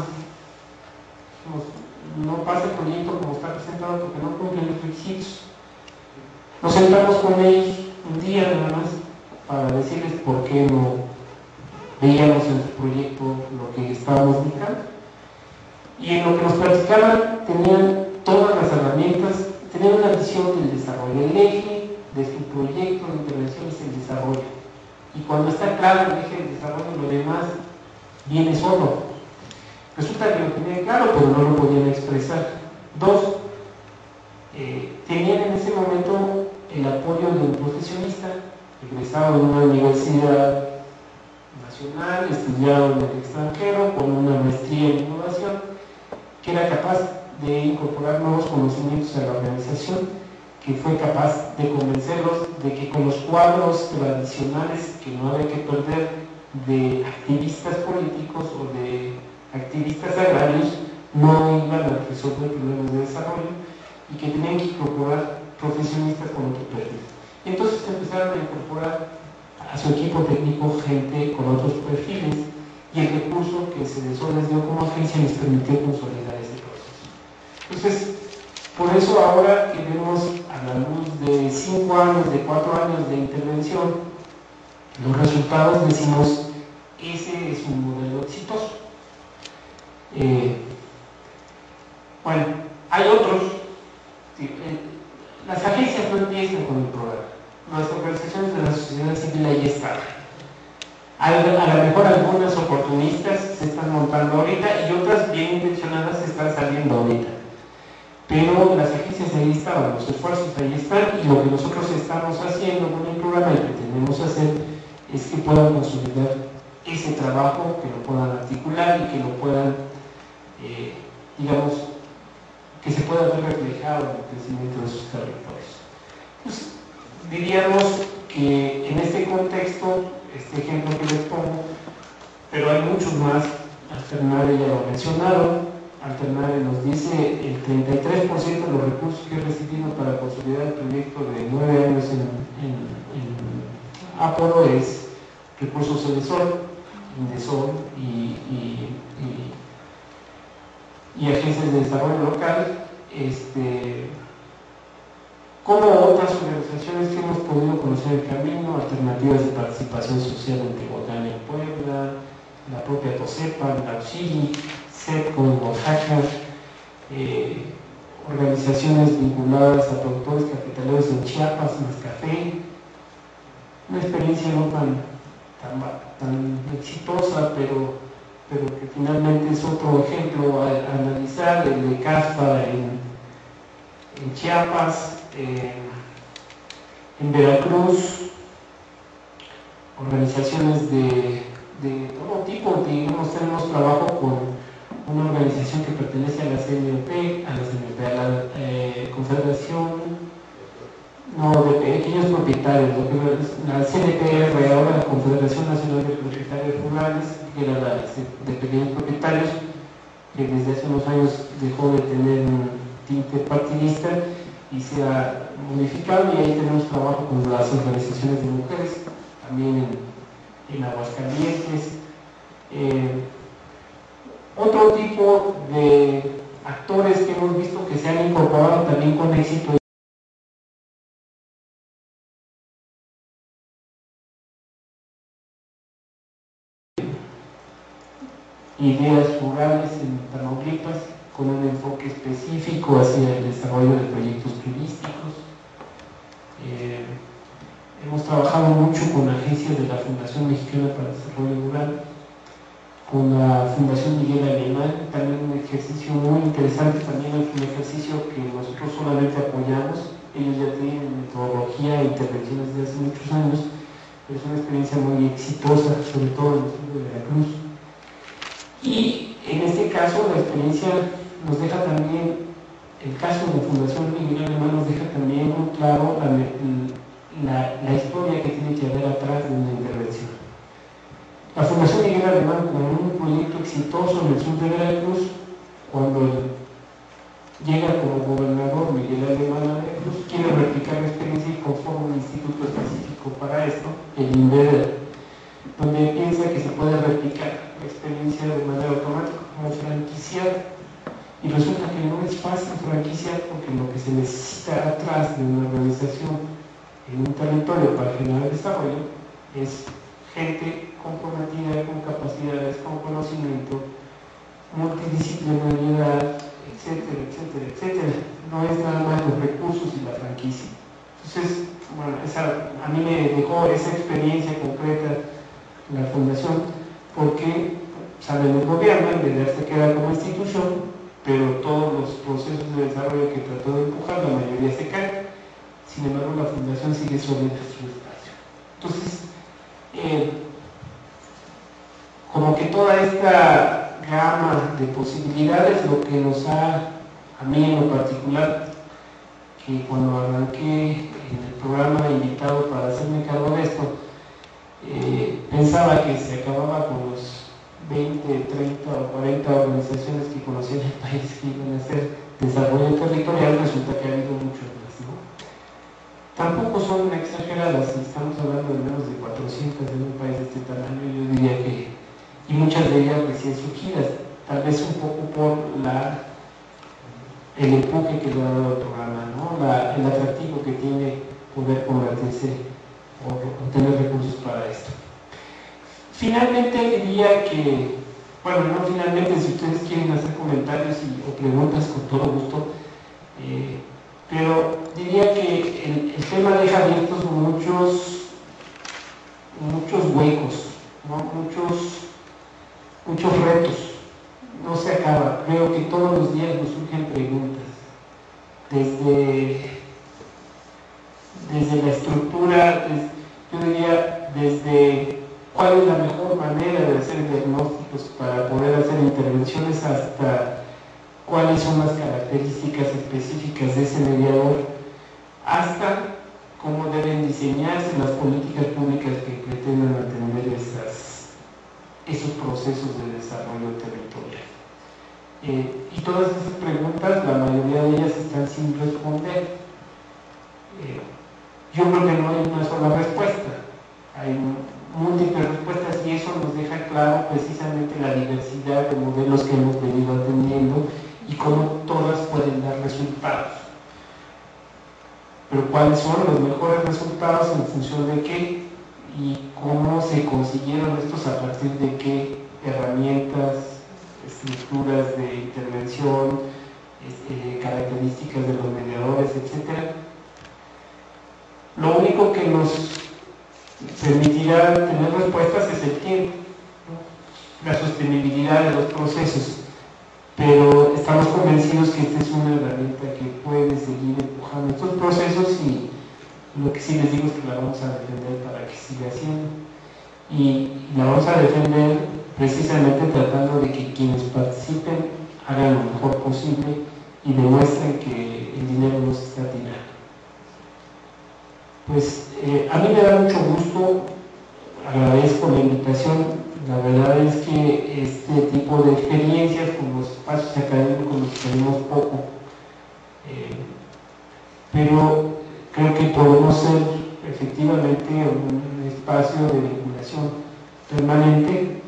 No pasa el proyecto como está presentado porque no cumple los requisitos. Nos sentamos con ellos un día nada más para decirles por qué no veíamos en su proyecto lo que estábamos buscando. Y en lo que nos platicaban tenían todas las herramientas, tenían una visión del desarrollo. El eje de su proyecto de intervención es el desarrollo. Y cuando está claro el eje del desarrollo, lo demás viene solo. Resulta que lo tenían claro, pero no lo podían expresar. 2, tenían en ese momento el apoyo de un profesionista egresado de una universidad nacional, estudiado en el extranjero, con una maestría en innovación, que era capaz de incorporar nuevos conocimientos a la organización, que fue capaz de convencerlos de que con los cuadros tradicionales que no había que perder de activistas políticos o de activistas agrarios no iban a resolver problemas de desarrollo, y que tenían que incorporar profesionistas con otro perfil. Entonces empezaron a incorporar a su equipo técnico gente con otros perfiles, y el recurso que se les dio como agencia les permitió consolidar ese proceso. Entonces, por eso ahora que vemos a la luz de 5 años, de 4 años de intervención, los resultados, decimos, ese es un modelo exitoso. Bueno, hay otros. Las agencias no empiezan con el programa. Las organizaciones de la sociedad civil ahí están. A lo mejor algunas oportunistas se están montando ahorita y otras bien intencionadas se están saliendo ahorita. pero las agencias ahí estaban, los esfuerzos ahí están, y lo que nosotros estamos haciendo con el programa y pretendemos hacer es que puedan consolidar ese trabajo, que lo puedan articular y que lo puedan, digamos, que se pueda ver reflejado en el crecimiento de sus territorios. Pues, diríamos que en este contexto, este ejemplo que les pongo, pero hay muchos más. Alternare ya lo mencionaron. Alternare nos dice el 33% de los recursos que he recibido para consolidar el proyecto de 9 años en Apolo es recursos Edesol, Indesol y agencias de desarrollo local, como otras organizaciones que hemos podido conocer el camino, alternativas de participación social en Tehuacán y en Puebla, la propia TOSEPA, la Chili, CETCO en Oaxaca, organizaciones vinculadas a productores cafetaleros en Chiapas, Mascafé, una experiencia no tan exitosa, pero que finalmente es otro ejemplo a analizar, el de CASPA en Chiapas, en Veracruz, organizaciones de todo tipo. Digamos, tenemos trabajo con una organización que pertenece a la CNP, a la Confederación de Pequeños Propietarios, la CNPR, ahora la Confederación Nacional de Propietarios Rurales, que era la de Pequeños Propietarios, que desde hace unos años dejó de tener un tinte partidista y se ha modificado, y ahí tenemos trabajo con las organizaciones de mujeres, también en Aguascalientes. Otro tipo de actores que hemos visto que se han incorporado también con éxito ideas rurales en Tamaulipas, con un enfoque específico hacia el desarrollo de proyectos turísticos. Hemos trabajado mucho con agencias de la Fundación Mexicana para el Desarrollo Rural, con la Fundación Miguel Alemán, también un ejercicio muy interesante, también es un ejercicio que nosotros solamente apoyamos. Ellos ya tienen metodología e intervenciones desde hace muchos años, pero es una experiencia muy exitosa, sobre todo en el sur de Veracruz. Y en este caso la experiencia nos deja también, el caso de la Fundación Miguel Alemán nos deja también muy claro la historia que tiene que haber atrás de una intervención. La Fundación Miguel Alemán, con un proyecto exitoso en el sur de Veracruz, cuando llega como gobernador Miguel Alemán a Veracruz, quiere replicar la experiencia y conforma un instituto específico para esto, el INVEDER, donde piensa que se puede replicar la experiencia de manera automática como franquiciar, y resulta que no es fácil franquiciar, porque lo que se necesita atrás de una organización en un territorio para generar desarrollo es gente comprometida, con capacidades, con conocimiento, multidisciplinariedad, etcétera, etcétera, etcétera. No es nada más los recursos y la franquicia. Entonces, bueno, a mí me dejó esa experiencia concreta la Fundación, porque saben, el gobierno en vez se queda como institución, pero todos los procesos de desarrollo que trató de empujar, la mayoría se caen. Sin embargo, la Fundación sigue sólida en su espacio. Entonces, como que toda esta gama de posibilidades, lo que nos ha, a mí en lo particular, que cuando arranqué en el programa invitado para hacerme cargo de esto, pensaba que se acababa con los 20, 30 o 40 organizaciones que conocían el país que iban a hacer desarrollo territorial. Resulta que ha habido muchos más, ¿no? Tampoco son exageradas, estamos hablando de menos de 400 en un país de este tamaño, yo diría que, y muchas de ellas recién surgidas, tal vez un poco por el empuje que le ha dado el programa, ¿no? El atractivo que tiene poder convertirse o obtener recursos para esto. Finalmente diría que, bueno, no finalmente, si ustedes quieren hacer comentarios o preguntas, con todo gusto, pero diría que el tema deja abiertos muchos huecos, ¿no? muchos retos. No se acaba. Creo que todos los días nos surgen preguntas. desde la estructura, yo diría, desde cuál es la mejor manera de hacer diagnósticos para poder hacer intervenciones hasta cuáles son las características específicas de ese mediador, hasta cómo deben diseñarse las políticas públicas que pretendan atender esos procesos de desarrollo territorial. Y todas esas preguntas, la mayoría de ellas están sin responder. Yo creo que no hay una sola respuesta, hay múltiples respuestas y eso nos deja claro precisamente la diversidad de modelos que hemos venido atendiendo y cómo todas pueden dar resultados. Pero cuáles son los mejores resultados en función de qué y cómo se consiguieron estos a partir de qué herramientas, estructuras de intervención, características de los mediadores, etc. Lo único que nos permitirá tener respuestas es el tiempo, ¿no? La sostenibilidad de los procesos, pero estamos convencidos que esta es una herramienta que puede seguir empujando estos procesos y lo que sí les digo es que la vamos a defender para que siga haciendo y la vamos a defender precisamente tratando de que quienes participen hagan lo mejor posible y demuestren que el dinero no se está tirando. Pues a mí me da mucho gusto, agradezco la invitación. La verdad es que este tipo de experiencias con los espacios académicos los tenemos poco, pero creo que podemos ser efectivamente un espacio de vinculación permanente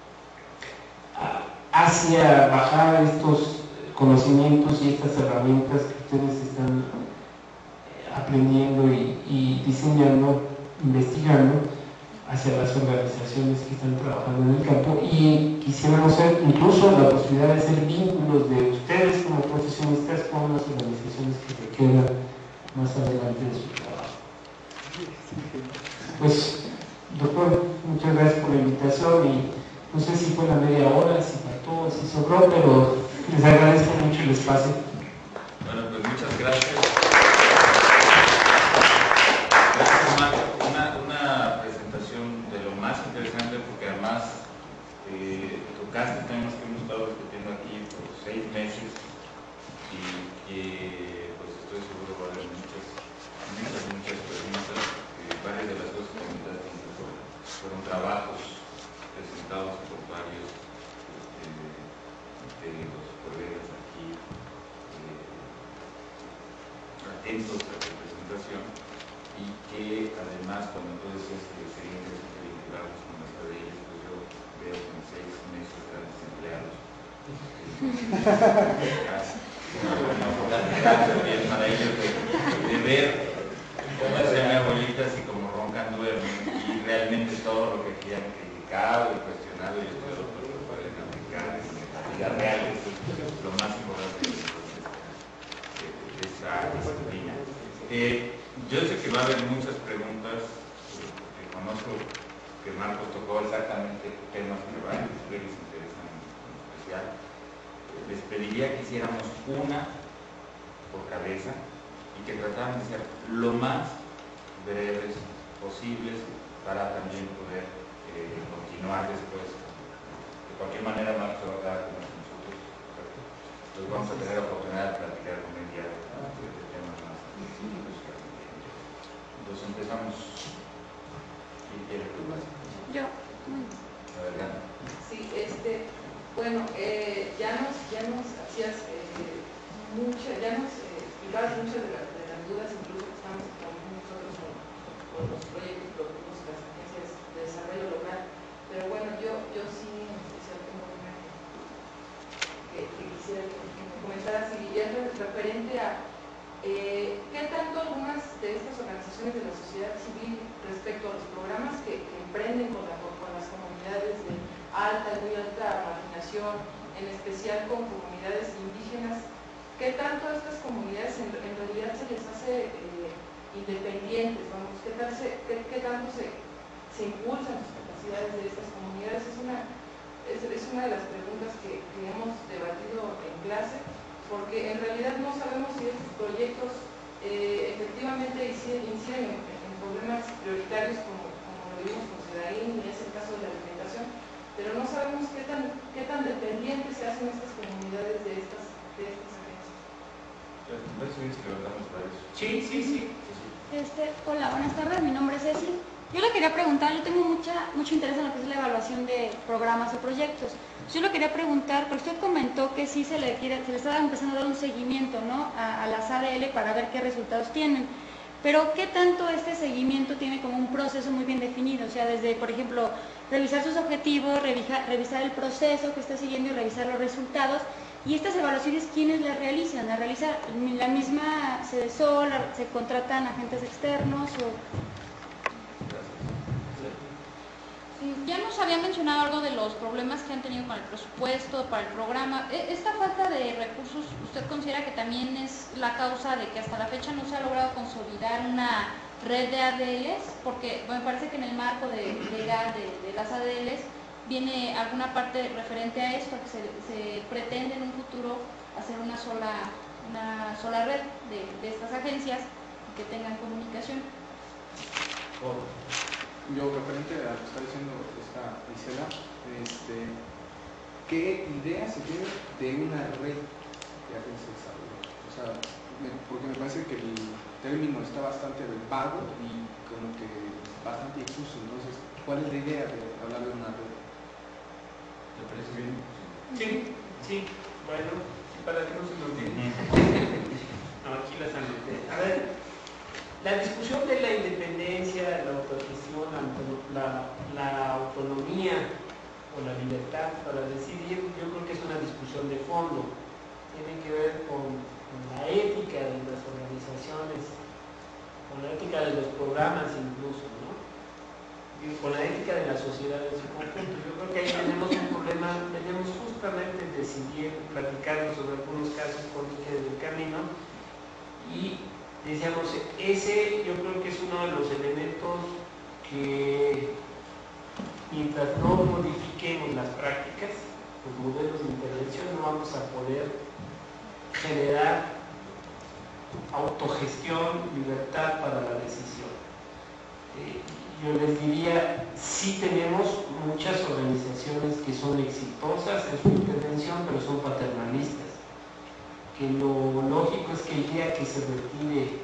hacia bajar estos conocimientos y estas herramientas que ustedes están aprendiendo y diseñando, investigando hacia las organizaciones que están trabajando en el campo y quisiéramos ser incluso la posibilidad de hacer vínculos de ustedes como profesionistas con las organizaciones que requieran más adelante de su trabajo. Pues, doctor, muchas gracias por la invitación y no sé si fue la media hora, si faltó, si sobró, pero les agradezco mucho el espacio. Bueno, pues muchas gracias. Una presentación de lo más interesante porque además tocaste temas que hemos estado discutiendo aquí por 6 meses y que pues estoy seguro va a haber muchas preguntas. Varias de las cosas que comentaste fueron trabajos presentados por varios de los colegas aquí atentos a tu presentación. Y que además cuando tú decías que serían vinculados con nuestra de ellos, pues yo veo que en 6 meses están desempleados. Una oportunidad también para ellos de ver cómo hacen mi abuelita así como roncan duermen y realmente todo lo que aquí han criticado y cuestionado y todo lo que pueden aplicar en la vida real es lo más importante de esta disciplina. Yo sé que va a haber muchas preguntas, porque conozco que Marcos tocó exactamente temas que a ustedes les interesan en especial. Les pediría que hiciéramos una por cabeza y que trataran de ser lo más breves posibles para también poder continuar después. De cualquier manera, Marcos va a quedar con nosotros. Entonces vamos a tener la oportunidad de platicar con él ya de temas más específicos. Entonces empezamos. ¿Quién quiere? Yo. Adelante. Sí, bueno, ya nos hacías ya nos explicabas muchas de las dudas, incluso que estamos trabajando nosotros con los proyectos productivos de las agencias de desarrollo local. Pero bueno, yo sí en especial tengo una que quisiera que me comentaras y es referente a ¿qué tanto algunas de estas organizaciones de la sociedad civil respecto a los programas que emprenden con las comunidades de alta y muy alta marginación, en especial con comunidades indígenas, qué tanto a estas comunidades en realidad se les hace independientes, vamos, qué tanto se impulsan las capacidades de estas comunidades? Es una de las preguntas que hemos debatido en clase porque en realidad no sabemos si estos proyectos efectivamente inciden en problemas prioritarios como lo vimos con Sedaín, y es el caso de la alimentación, pero no sabemos qué tan dependientes se hacen estas comunidades de estas agencias. Sí. Hola, buenas tardes, mi nombre es Ceci. Yo le quería preguntar, yo tengo mucho interés en lo que es la evaluación de programas o proyectos. Yo le quería preguntar, porque usted comentó que sí se le está empezando a dar un seguimiento, ¿no?, a las ADL para ver qué resultados tienen. Pero ¿qué tanto este seguimiento tiene como un proceso muy bien definido? O sea, desde, por ejemplo, revisar sus objetivos, revisar el proceso que está siguiendo y revisar los resultados. Y estas evaluaciones, ¿quiénes las realizan? ¿Las realiza la misma CDSOL? ¿Se contratan agentes externos? Ya nos había mencionado algo de los problemas que han tenido con el presupuesto para el programa. ¿Esta falta de recursos usted considera que también es la causa de que hasta la fecha no se ha logrado consolidar una red de ADLs? Porque me parece que en el marco legal de las ADLs viene alguna parte referente a esto, que se pretende en un futuro hacer una sola red de estas agencias y que tengan comunicación. Yo, referente a lo que está diciendo esta Isela, ¿qué idea se tiene de una red de agencias de desarrollo? O sea, porque me parece que el término está bastante vago y como que bastante difuso. Entonces, ¿cuál es la idea de hablar de una red? ¿Te parece bien? Sí. Bueno, para que no se nos olvide. No, aquí las anoté. A ver. La discusión de la independencia, la autogestión, la autonomía o la libertad para decidir, yo creo que es una discusión de fondo. Tiene que ver con la ética de las organizaciones, con la ética de los programas incluso, ¿no? Y con la ética de la sociedad en su conjunto. Yo creo que ahí tenemos un problema, tenemos justamente decidir, platicar sobre algunos casos con Ike del Camino, y decíamos, ese yo creo que es uno de los elementos que, mientras no modifiquemos las prácticas, los modelos de intervención, no vamos a poder generar autogestión, libertad para la decisión. Yo les diría, sí tenemos muchas organizaciones que son exitosas en su intervención, pero son paternalistas. Que lo lógico es que el día que se retire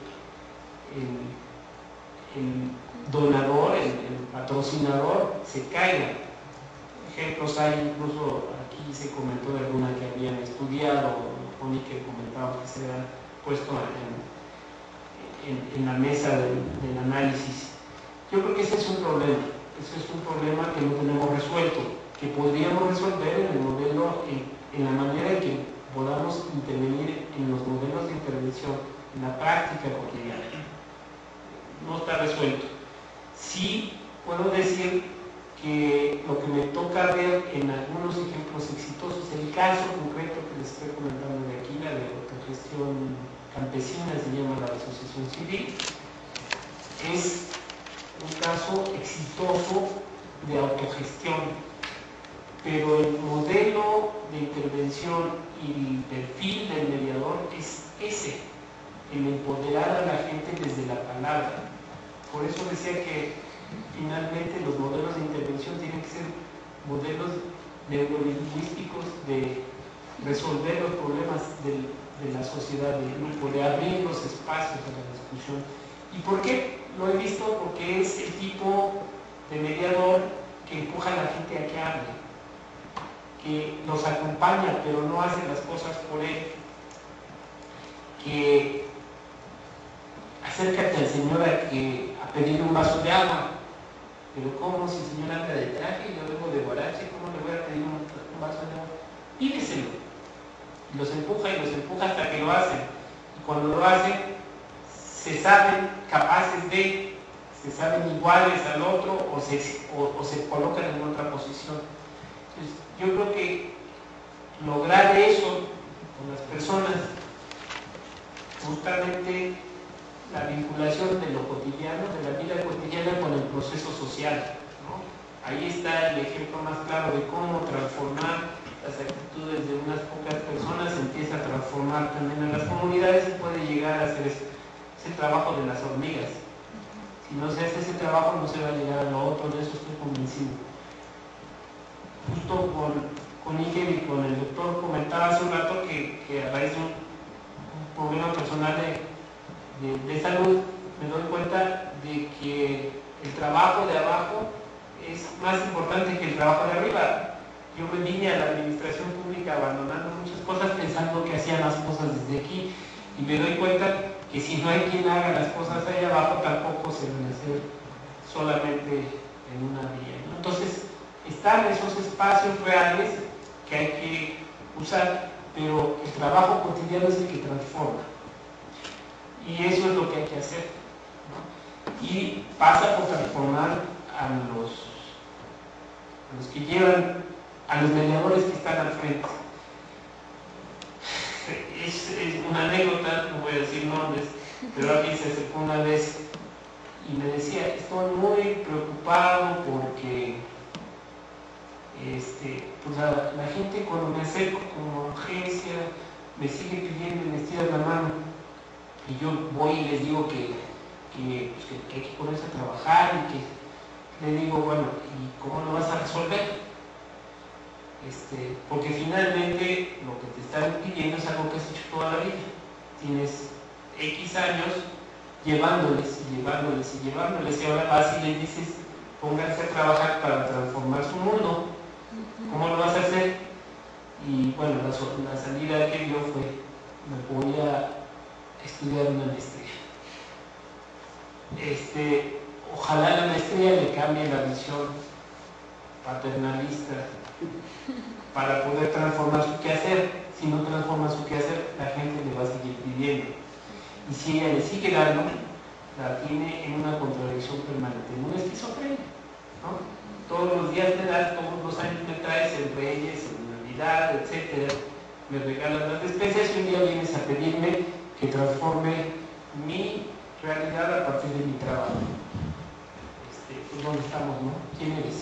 el donador, el patrocinador, se caiga. Ejemplos hay, incluso aquí se comentó de alguna que habían estudiado, Tony que comentaba que se había puesto en la mesa del análisis. Yo creo que ese es un problema, que no tenemos resuelto, que podríamos resolver en el modelo, en la manera en que podamos intervenir en los modelos de intervención, en la práctica cotidiana. No está resuelto. Sí puedo decir que lo que me toca ver en algunos ejemplos exitosos, el caso concreto que les estoy comentando de aquí, la de autogestión campesina, se llama la asociación civil, es un caso exitoso de autogestión, pero el modelo de intervención y el perfil del mediador es ese, el empoderar a la gente desde la palabra. Por eso decía que finalmente los modelos de intervención tienen que ser modelos neurolingüísticos de resolver los problemas de la sociedad, del grupo, de abrir los espacios de la discusión. ¿Y por qué? Lo he visto porque es el tipo de mediador que empuja a la gente a que hable, que los acompaña pero no hace las cosas por él, que acércate al señor a pedir un vaso de agua, pero ¿cómo si el señor anda de traje y yo vengo de guarache? ¿Cómo le voy a pedir un vaso de agua? Pídeselo. Y los empuja hasta que lo hacen, y cuando lo hacen se saben capaces se saben iguales al otro o se colocan en otra posición. Entonces, yo creo que lograr eso con las personas, justamente la vinculación de lo cotidiano, de la vida cotidiana con el proceso social, ¿no? Ahí está el ejemplo más claro de cómo transformar las actitudes de unas pocas personas empieza a transformar también a las comunidades y puede llegar a hacer ese trabajo de las hormigas. Si no se hace ese trabajo no se va a llegar a lo otro, de eso estoy convencido. Justo con Iker y con el doctor comentaba hace un rato que a raíz de un problema personal de salud me doy cuenta de que el trabajo de abajo es más importante que el trabajo de arriba. Yo me vine a la administración pública abandonando muchas cosas pensando que hacían las cosas desde aquí y me doy cuenta que si no hay quien haga las cosas ahí abajo tampoco se van a hacer solamente en una vía, ¿no? Entonces están esos espacios reales que hay que usar, pero el trabajo cotidiano es el que transforma y eso es lo que hay que hacer, ¿no? Y pasa por transformar a los que llevan, a los mediadores que están al frente. Es una anécdota, no voy a decir nombres, pero alguien se acercó una vez y me decía, estoy muy preocupado porque pues la gente cuando me acerco como agencia me sigue pidiendo y me estira la mano y yo voy y les digo que hay que ponerse a trabajar y que le digo, bueno, ¿y cómo lo vas a resolver? Porque finalmente lo que te están pidiendo es algo que has hecho toda la vida. Tienes X años llevándoles y ahora vas y les dices pónganse a trabajar para transformar su mundo. ¿Cómo lo vas a hacer? Y bueno, la salida que dio fue me voy a estudiar una maestría. Ojalá la maestría le cambie la visión paternalista para poder transformar su quehacer. Si no transforma su quehacer, la gente le va a seguir pidiendo. Y si ella le sigue dando, la tiene en una contradicción permanente, en una esquizofrenia, ¿no? Todos los días me das, todos los años me traes en Reyes, en Navidad, etc. Me regalas las despensas y un día vienes a pedirme que transforme mi realidad a partir de mi trabajo. Pues ¿dónde estamos, no? ¿Quién eres?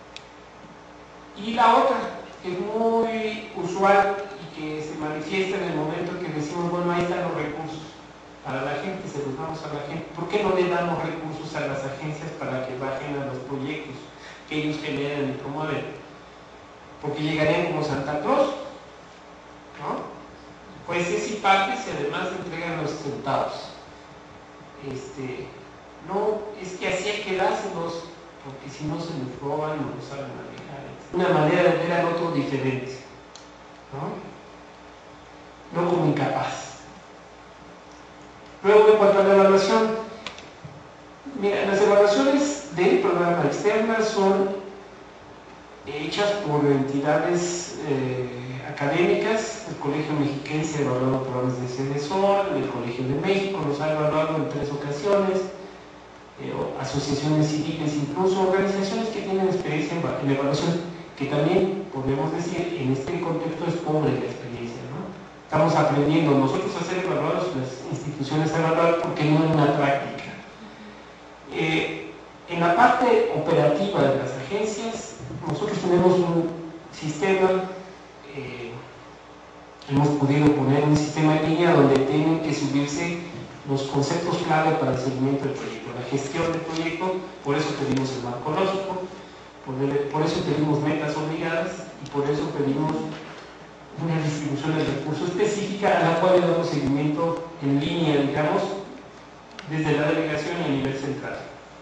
Y la otra, que es muy usual y que se manifiesta en el momento que decimos, bueno, ahí están los recursos para la gente, se los damos a la gente. ¿Por qué no le damos recursos a las agencias para que bajen a los proyectos que ellos generan y promueven? Porque llegarían como Santa Claus, ¿no? Pues es y partes y además entregan los centavos. No, es que así hay que dárselos, porque si no se les roban o no saben manejar. Una manera de ver al otro diferente, ¿no? No como incapaz. Luego, en cuanto a la evaluación, mira, las evaluaciones del programa externas son hechas por entidades académicas. El Colegio Mexiquense ha evaluado programas de CEDESOL, el Colegio de México los ha evaluado en 3 ocasiones, asociaciones civiles, incluso organizaciones que tienen experiencia en evaluación, que también podemos decir en este contexto es pobre la experiencia, ¿no? Estamos aprendiendo nosotros a ser evaluados, las instituciones a evaluar, porque no es una práctica. En la parte operativa de las agencias, nosotros tenemos un sistema, hemos podido poner un sistema en línea donde tienen que subirse los conceptos clave para el seguimiento del proyecto, la gestión del proyecto. Por eso pedimos el marco lógico, por eso pedimos metas obligadas y por eso pedimos una distribución de recursos específica a la cual le damos seguimiento en línea, digamos, desde la delegación y a nivel central.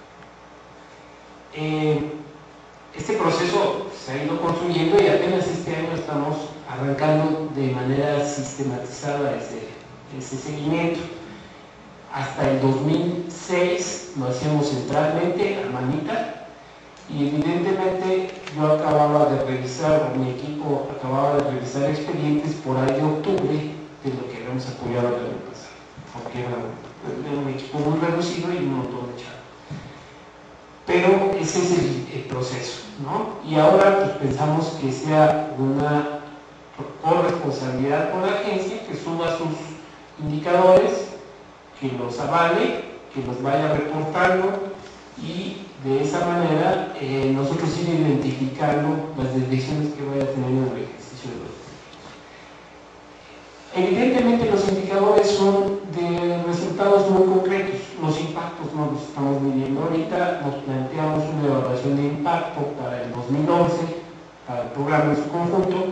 Este proceso se ha ido construyendo y apenas este año estamos arrancando de manera sistematizada ese seguimiento. Hasta el 2006 lo hacíamos centralmente, a manita, y evidentemente yo acababa de revisar, mi equipo acababa de revisar expedientes por ahí de octubre de lo que habíamos apoyado el año pasado, porque era un equipo muy reducido y un montón de chavos. Pero ese es el proceso, ¿no? Y ahora pues pensamos que sea una corresponsabilidad con la agencia que suba sus indicadores, que los avale, que los vaya reportando y de esa manera nosotros ir identificando las decisiones que vaya a tener en el ejercicio. ejercicio de los proyectos. Evidentemente los indicadores son de resultados muy concretos, los impactos no los estamos midiendo ahorita, nos planteamos una evaluación de impacto para el 2011, para el programa en su conjunto.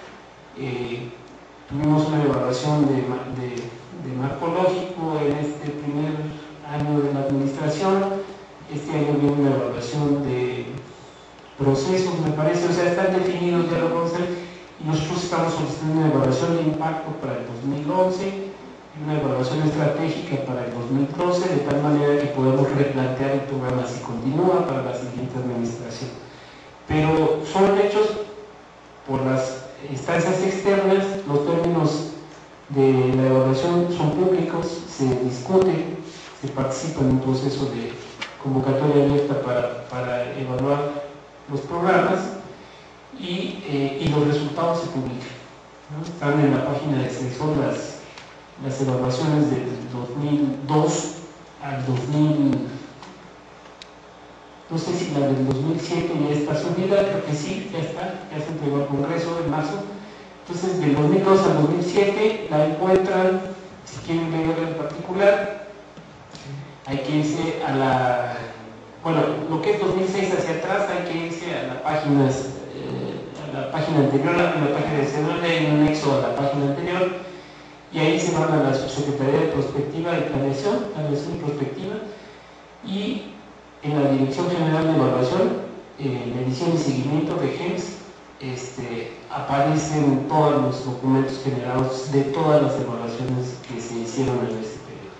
Tuvimos una evaluación de marco lógico en este primer año de la administración. Este año viene una evaluación de procesos, me parece, o sea, están definidos, ya lo vamos a ver, y nosotros estamos solicitando una evaluación de impacto para el 2011 y una evaluación estratégica para el 2012, de tal manera que podamos replantear el programa si continúa para la siguiente administración. Pero son hechos por las instancias externas, los términos de la evaluación son públicos, se discuten, se participa en un proceso de convocatoria abierta para evaluar los programas y los resultados se publican, ¿no? Están en la página de CESOL las evaluaciones del 2002 al 2000, no sé si la del 2007 ya está subida, creo que sí, ya está, ya se entregó al Congreso en marzo. Entonces, del 2002 al 2007 la encuentran, si quieren leerla en particular, hay que irse a la, bueno, lo que es 2006 hacia atrás, hay que irse a la página anterior, a la página de CEDOL, hay un anexo a la página anterior, y ahí se van a la Subsecretaría de Prospectiva y Planeación y Prospectiva, y en la Dirección General de Evaluación, Medición y Seguimiento de GEMS, aparecen todos los documentos generados de todas las evaluaciones que se hicieron en este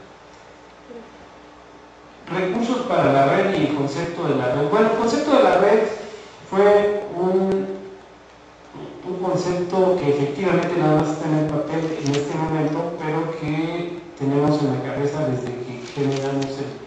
periodo. Recursos para la red y el concepto de la red. Bueno, el concepto de la red fue un concepto que efectivamente nada más está en el papel en este momento, pero que tenemos en la cabeza desde que generamos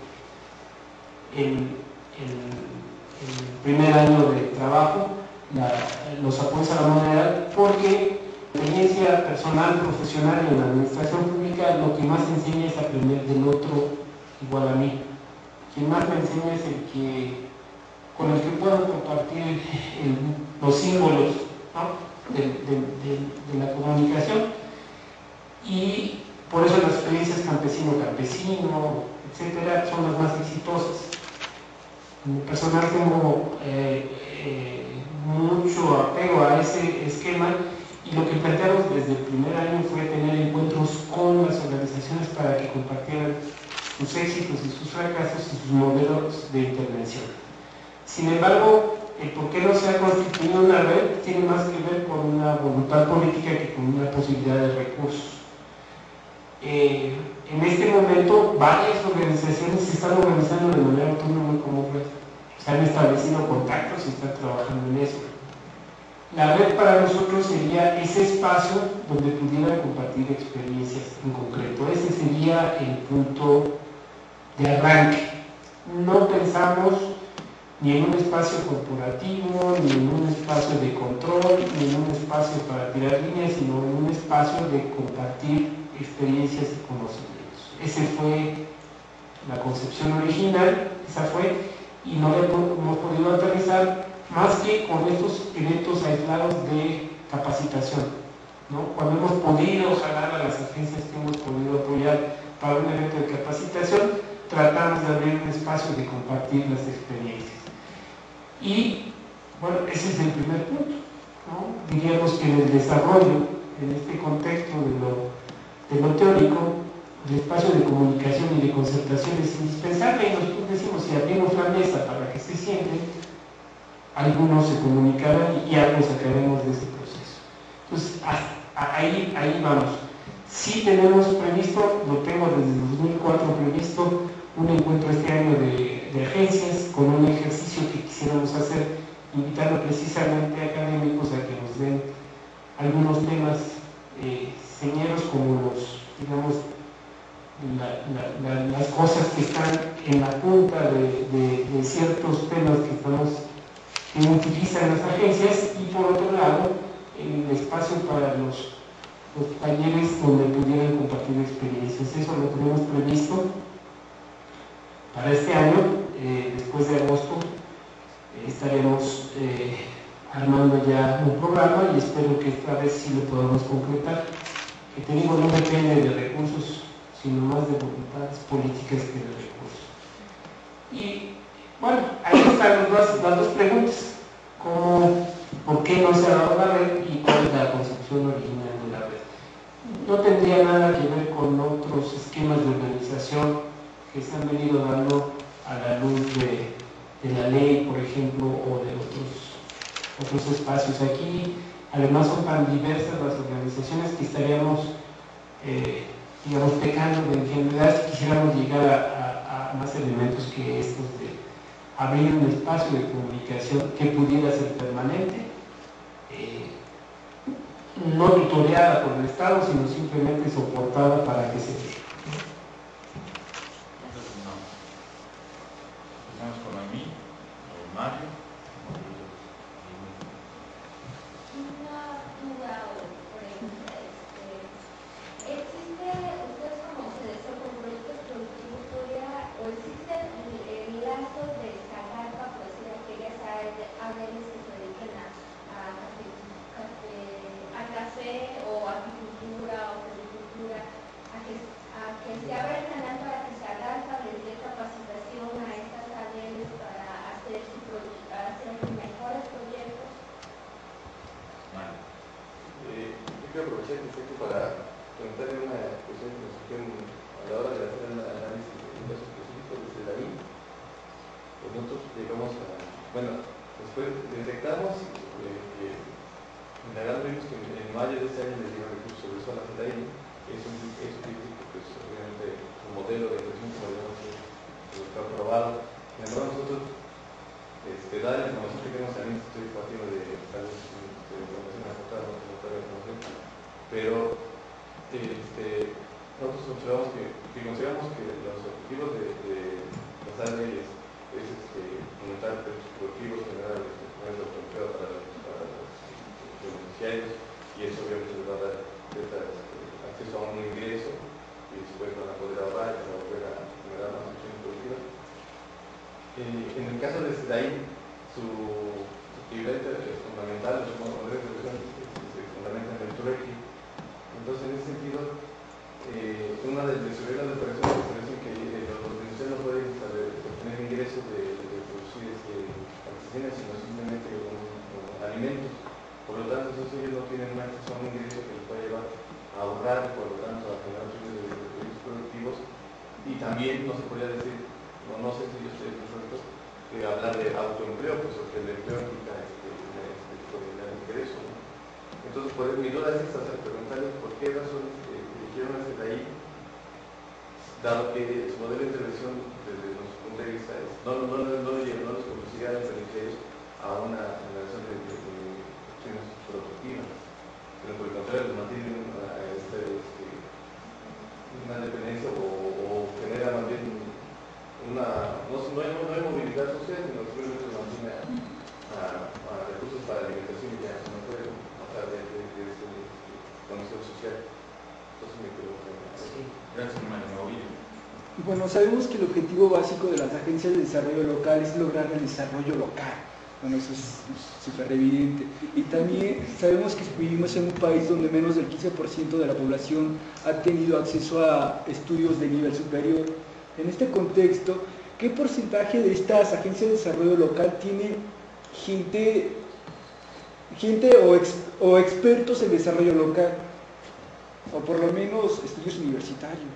el primer año de trabajo, los apoyos a la moneda, porque la experiencia personal, profesional y en la administración pública lo que más enseña es aprender del otro igual a mí. Quien más me enseña es el que con el que puedo compartir los símbolos, ¿no?, de la comunicación, y por eso las experiencias campesino-campesino, etcétera, son las más exitosas. En el personal tengo mucho apego a ese esquema, y lo que planteamos desde el primer año fue tener encuentros con las organizaciones para que compartieran sus éxitos y sus fracasos y sus modelos de intervención. Sin embargo, el por qué no se ha constituido una red tiene más que ver con una voluntad política que con una posibilidad de recursos. En este momento, varias organizaciones se están organizando de manera autónoma como red. Se han establecido contactos y están trabajando en eso. La red para nosotros sería ese espacio donde pudieran compartir experiencias en concreto. Ese sería el punto de arranque. No pensamos ni en un espacio corporativo, ni en un espacio de control, ni en un espacio para tirar líneas, sino en un espacio de compartir experiencias y conocimientos. Esa fue la concepción original, y no la hemos podido aterrizar más que con estos eventos aislados de capacitación, ¿no? Cuando hemos podido jalar a las agencias que hemos podido apoyar para un evento de capacitación, tratamos de abrir un espacio de compartir las experiencias. Y bueno, ese es el primer punto, ¿no? Diríamos que en el desarrollo, en este contexto de lo teórico, el espacio de comunicación y de concertación es indispensable, y nosotros decimos, si abrimos la mesa para que se sienten, algunos se comunicarán y algo sacaremos de ese proceso. Entonces, ahí vamos. Sí tenemos previsto, lo tengo desde 2004 previsto, un encuentro este año de agencias con un ejercicio que quisiéramos hacer, invitando precisamente a académicos a que nos den algunos temas señeros, como las cosas que están en la punta de ciertos temas que utilizan las agencias, y por otro lado el espacio para los talleres donde pudieran compartir experiencias. Eso lo tenemos previsto para este año. Después de agosto estaremos armando ya un programa y espero que esta vez sí lo podamos concretar. Que te digo, no depende de recursos, sino más de voluntades políticas que de recursos. Y bueno, ahí están las dos preguntas. ¿Por qué no se ha dado la red y cuál es la concepción original de la red? No tendría nada que ver con otros esquemas de organización que se han venido dando a la luz de la ley, por ejemplo, o de otros espacios. Aquí, además, son tan diversas las organizaciones que estaríamos, digamos, pecando de ingenuidad si quisiéramos llegar a más elementos que estos de abrir un espacio de comunicación que pudiera ser permanente, no tutoreada por el Estado, sino simplemente soportada para que se dé. Empezamos con Noemí, o Mario. Una duda o pregunta. ¿Existe, ustedes como selección con proyectos productivos o existen lazos de Zagarpa, por decir aquellas áreas que se dediquen a café o agricultura o floricultura, a que se abra el canal para que Zagarpa les dé capacitación a estas áreas para hacer mejores proyectos? Mario. Yo quiero aprovechar este texto para preguntarle una cuestión que nos surgió a la hora de hacer el análisis de un caso específico desde la I. Pues nosotros llegamos a, bueno, después detectamos que indagando vimos que en mayo de este año les dieron recursos sobre eso a la CEDAI. Eso implica que, pues, obviamente, un modelo de creación como digamos está aprobado. Sin embargo, nosotros, dada la información que tenemos también, estoy partiendo de información aportada, no como tal información, pero nosotros consideramos que los objetivos de las ADLs es fomentar productivos, generar empleo para los beneficiarios, y eso obviamente les va a dar acceso a un ingreso y después van a poder ahorrar y van a volver a generar más acciones productivas. En el caso de SEDAI, su actividad fundamental, su modelo de producción se fundamenta en el trueque. Entonces, en ese sentido, una de las reglas de operación es que los beneficiarios no pueden obtener ingresos de producir artesanías, sino simplemente alimentos. Por lo tanto, ellos no tienen un acceso a un ingreso que les pueda llevar a ahorrar, por lo tanto, a generar acciones de proyectos productivos. Y también no se podría decir, no sé si yo estoy correcto, que hablar de autoempleo, pues porque el empleo implica generar ingresos, ¿no? Entonces, mi duda es esta, preguntarles por qué razones eligieron hacer ahí, dado que su modelo de intervención, desde nuestro punto de vista, no los conduciría a los beneficiarios a una generación de acciones productivas, sino por el contrario, los mantienen una dependencia o genera más bien no hay movilidad social, sino simplemente los mantiene a recursos para alimentación y ya no puede pasar de condición social. Entonces me quedo con eso. Gracias, Mario. Bueno, sabemos que el objetivo básico de las agencias de desarrollo local es lograr el desarrollo local. Bueno, eso es súper evidente. Y también sabemos que vivimos en un país donde menos del 15% de la población ha tenido acceso a estudios de nivel superior. En este contexto, ¿qué porcentaje de estas agencias de desarrollo local tienen gente o expertos en desarrollo local? O por lo menos estudios universitarios.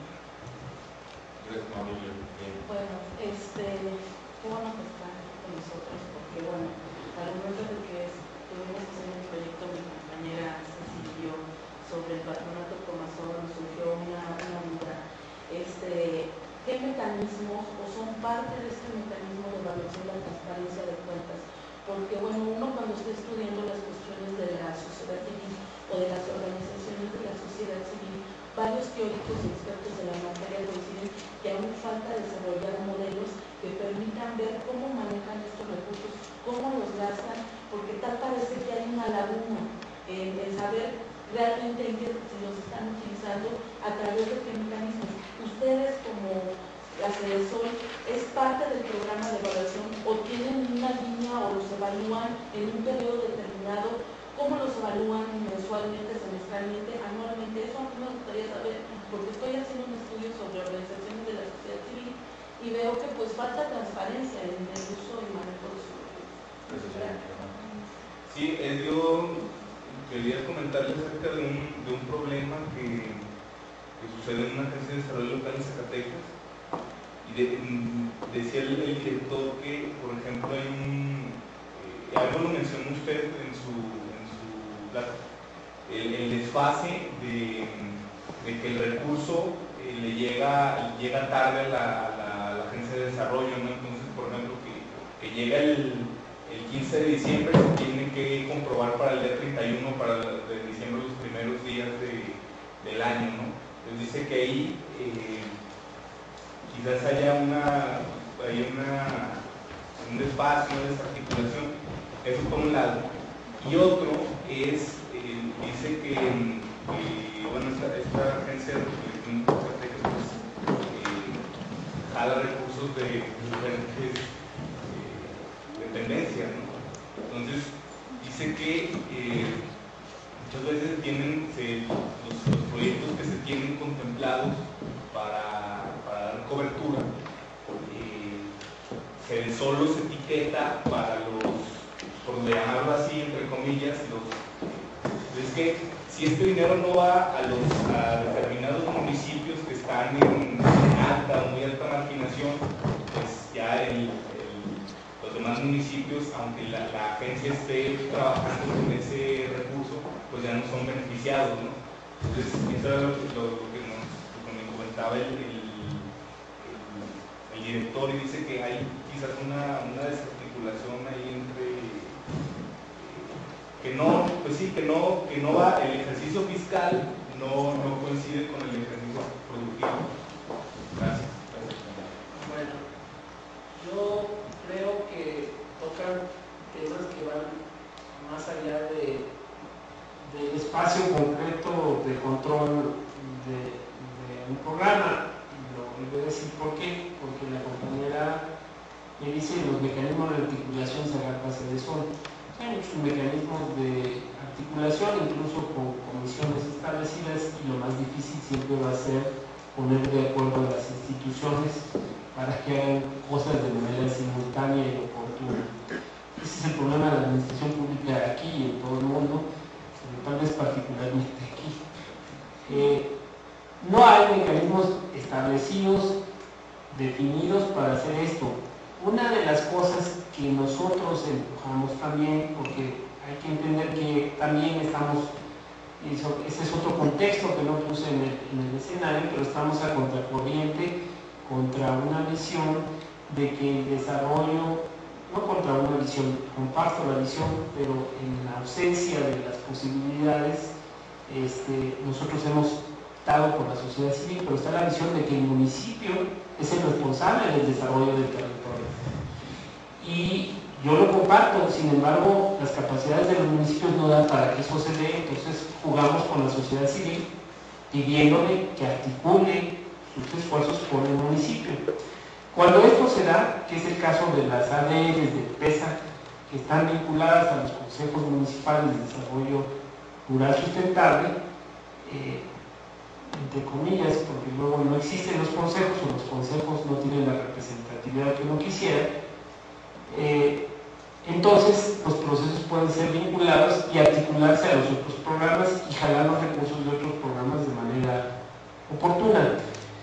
Bueno, qué bueno que están con nosotros, porque bueno, al momento de que tuvimos que hacer un proyecto, mi compañera Ceci y yo, sobre el patronato Comazón, surgió una duda. ¿Qué mecanismos o son parte de este mecanismo de evaluación de la transparencia de cuentas? Porque bueno, uno cuando está estudiando las cuestiones de la sociedad civil o de las organizaciones de la sociedad civil, varios teóricos y expertos de la materia coinciden que aún falta desarrollar modelos que permitan ver cómo manejan estos recursos, cómo los gastan, porque tal parece que hay una laguna en saber realmente en qué se los están utilizando, a través de qué mecanismos. Ustedes como la CEDESOL es parte del programa de evaluación o tienen una línea o los evalúan en un periodo determinado? ¿Cómo los evalúan mensualmente, semestralmente, anualmente? Eso a mí me gustaría saber, porque estoy haciendo un estudio sobre organizaciones de la sociedad civil y veo que pues falta transparencia en el uso y manejo de sus recursos. Sí, yo quería comentarles acerca de un problema que sucede en una agencia de desarrollo local en Zacatecas. Y decía el director que, por ejemplo, algo lo mencionó usted en su plato, el desfase de que el recurso le llega tarde a la agencia de desarrollo, ¿no? Entonces, por ejemplo, que llega el 15 de diciembre, se tiene que comprobar para el día 31, para de diciembre, los primeros días del año, ¿no? Entonces dice que ahí quizás haya un desfase, una desarticulación. Eso por un lado. Y otro es, dice que bueno, esta agencia de recolección jala recursos de diferentes dependencias, ¿no? Entonces dice que muchas veces tienen los proyectos que se tienen contemplados para dar cobertura, solo se etiqueta para por llamarlo así, entre comillas, es que si este dinero no va a determinados municipios que están en alta o muy alta marginación, pues ya los demás municipios, aunque la agencia esté trabajando con ese recurso, pues ya no son beneficiados, ¿no? Entonces, eso era lo que me comentaba el director, y dice que hay quizás una desarticulación ahí entre que no va, el ejercicio fiscal no coincide con el ejercicio productivo. Gracias. Bueno, yo creo que tocan temas que van más allá del espacio concreto de control de un programa. Y voy a decir por qué, porque la compañera me dice que los mecanismos de articulación se hagan base de eso. Hay muchos mecanismos de articulación, incluso con comisiones establecidas, y lo más difícil siempre va a ser poner de acuerdo a las instituciones para que hagan cosas de manera simultánea y oportuna. Ese es el problema de la administración pública aquí y en todo el mundo, tal vez particularmente aquí. No hay mecanismos establecidos, definidos para hacer esto. Una de las cosas que nosotros empujamos también, porque hay que entender que también estamos, ese es otro contexto que no puse en el escenario, pero estamos a contracorriente contra una visión de que el desarrollo, no contra una visión, comparto la visión, pero en la ausencia de las posibilidades, nosotros hemos dado por la sociedad civil, pero está la visión de que el municipio es el responsable del desarrollo del territorio. Y yo lo comparto, sin embargo, las capacidades de los municipios no dan para que eso se dé, entonces jugamos con la sociedad civil pidiéndole que articule sus esfuerzos con el municipio. Cuando esto se da, que es el caso de las ADRs de PESA, que están vinculadas a los consejos municipales de desarrollo rural sustentable, entre comillas, porque luego no existen los consejos o los consejos no tienen la representatividad que uno quisiera, entonces los procesos pueden ser vinculados y articularse a los otros programas y jalar los recursos de otros programas de manera oportuna.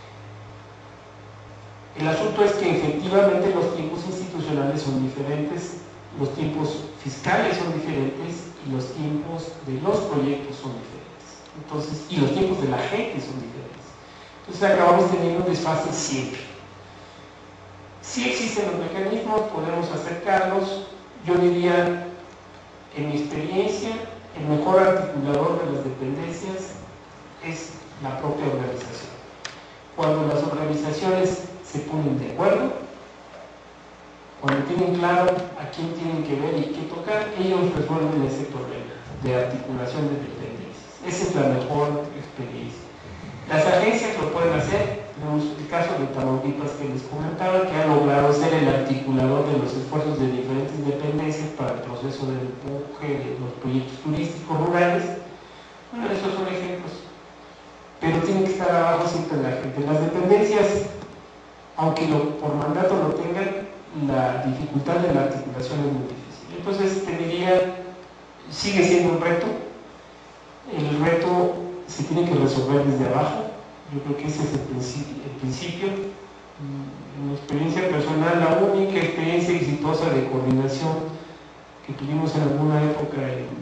El asunto es que efectivamente los tiempos institucionales son diferentes, los tiempos fiscales son diferentes y los tiempos de los proyectos son diferentes. Entonces, y los tiempos de la gente son diferentes. Entonces acabamos teniendo un desfase siempre. Si existen los mecanismos, podemos acercarlos. Yo diría, en mi experiencia, el mejor articulador de las dependencias es la propia organización. Cuando las organizaciones se ponen de acuerdo, cuando tienen claro a quién tienen que ver y qué tocar, ellos resuelven ese problema de articulación de dependencias. Esa es la mejor experiencia. Las agencias lo pueden hacer, Tenemos el caso de Tamaulipas que les comentaba, que ha logrado ser el articulador de los esfuerzos de diferentes dependencias para el proceso de empuje de los proyectos turísticos rurales. Bueno, esos son ejemplos. Pero tiene que estar abajo siempre la gente. Las dependencias, aunque por mandato lo tengan, la dificultad de la articulación es muy difícil. Entonces, te diría, sigue siendo un reto. El reto se tiene que resolver desde abajo. Yo creo que ese es el principio. En mi experiencia personal, la única experiencia exitosa de coordinación que tuvimos en alguna época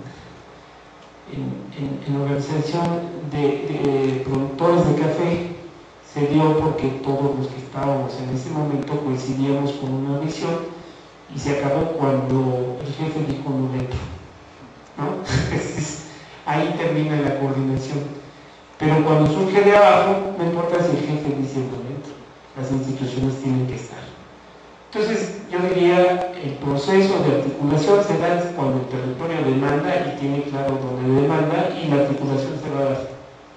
en organización de productores de café se dio porque todos los que estábamos en ese momento coincidíamos con una visión y se acabó cuando el jefe dijo no dentro, ¿no? Ahí termina la coordinación. Pero cuando surge de abajo, no importa si el jefe dice no dentro, las instituciones tienen que estar. Entonces, yo diría, el proceso de articulación se da cuando el territorio demanda y tiene claro dónde demanda, y la articulación se va a dar.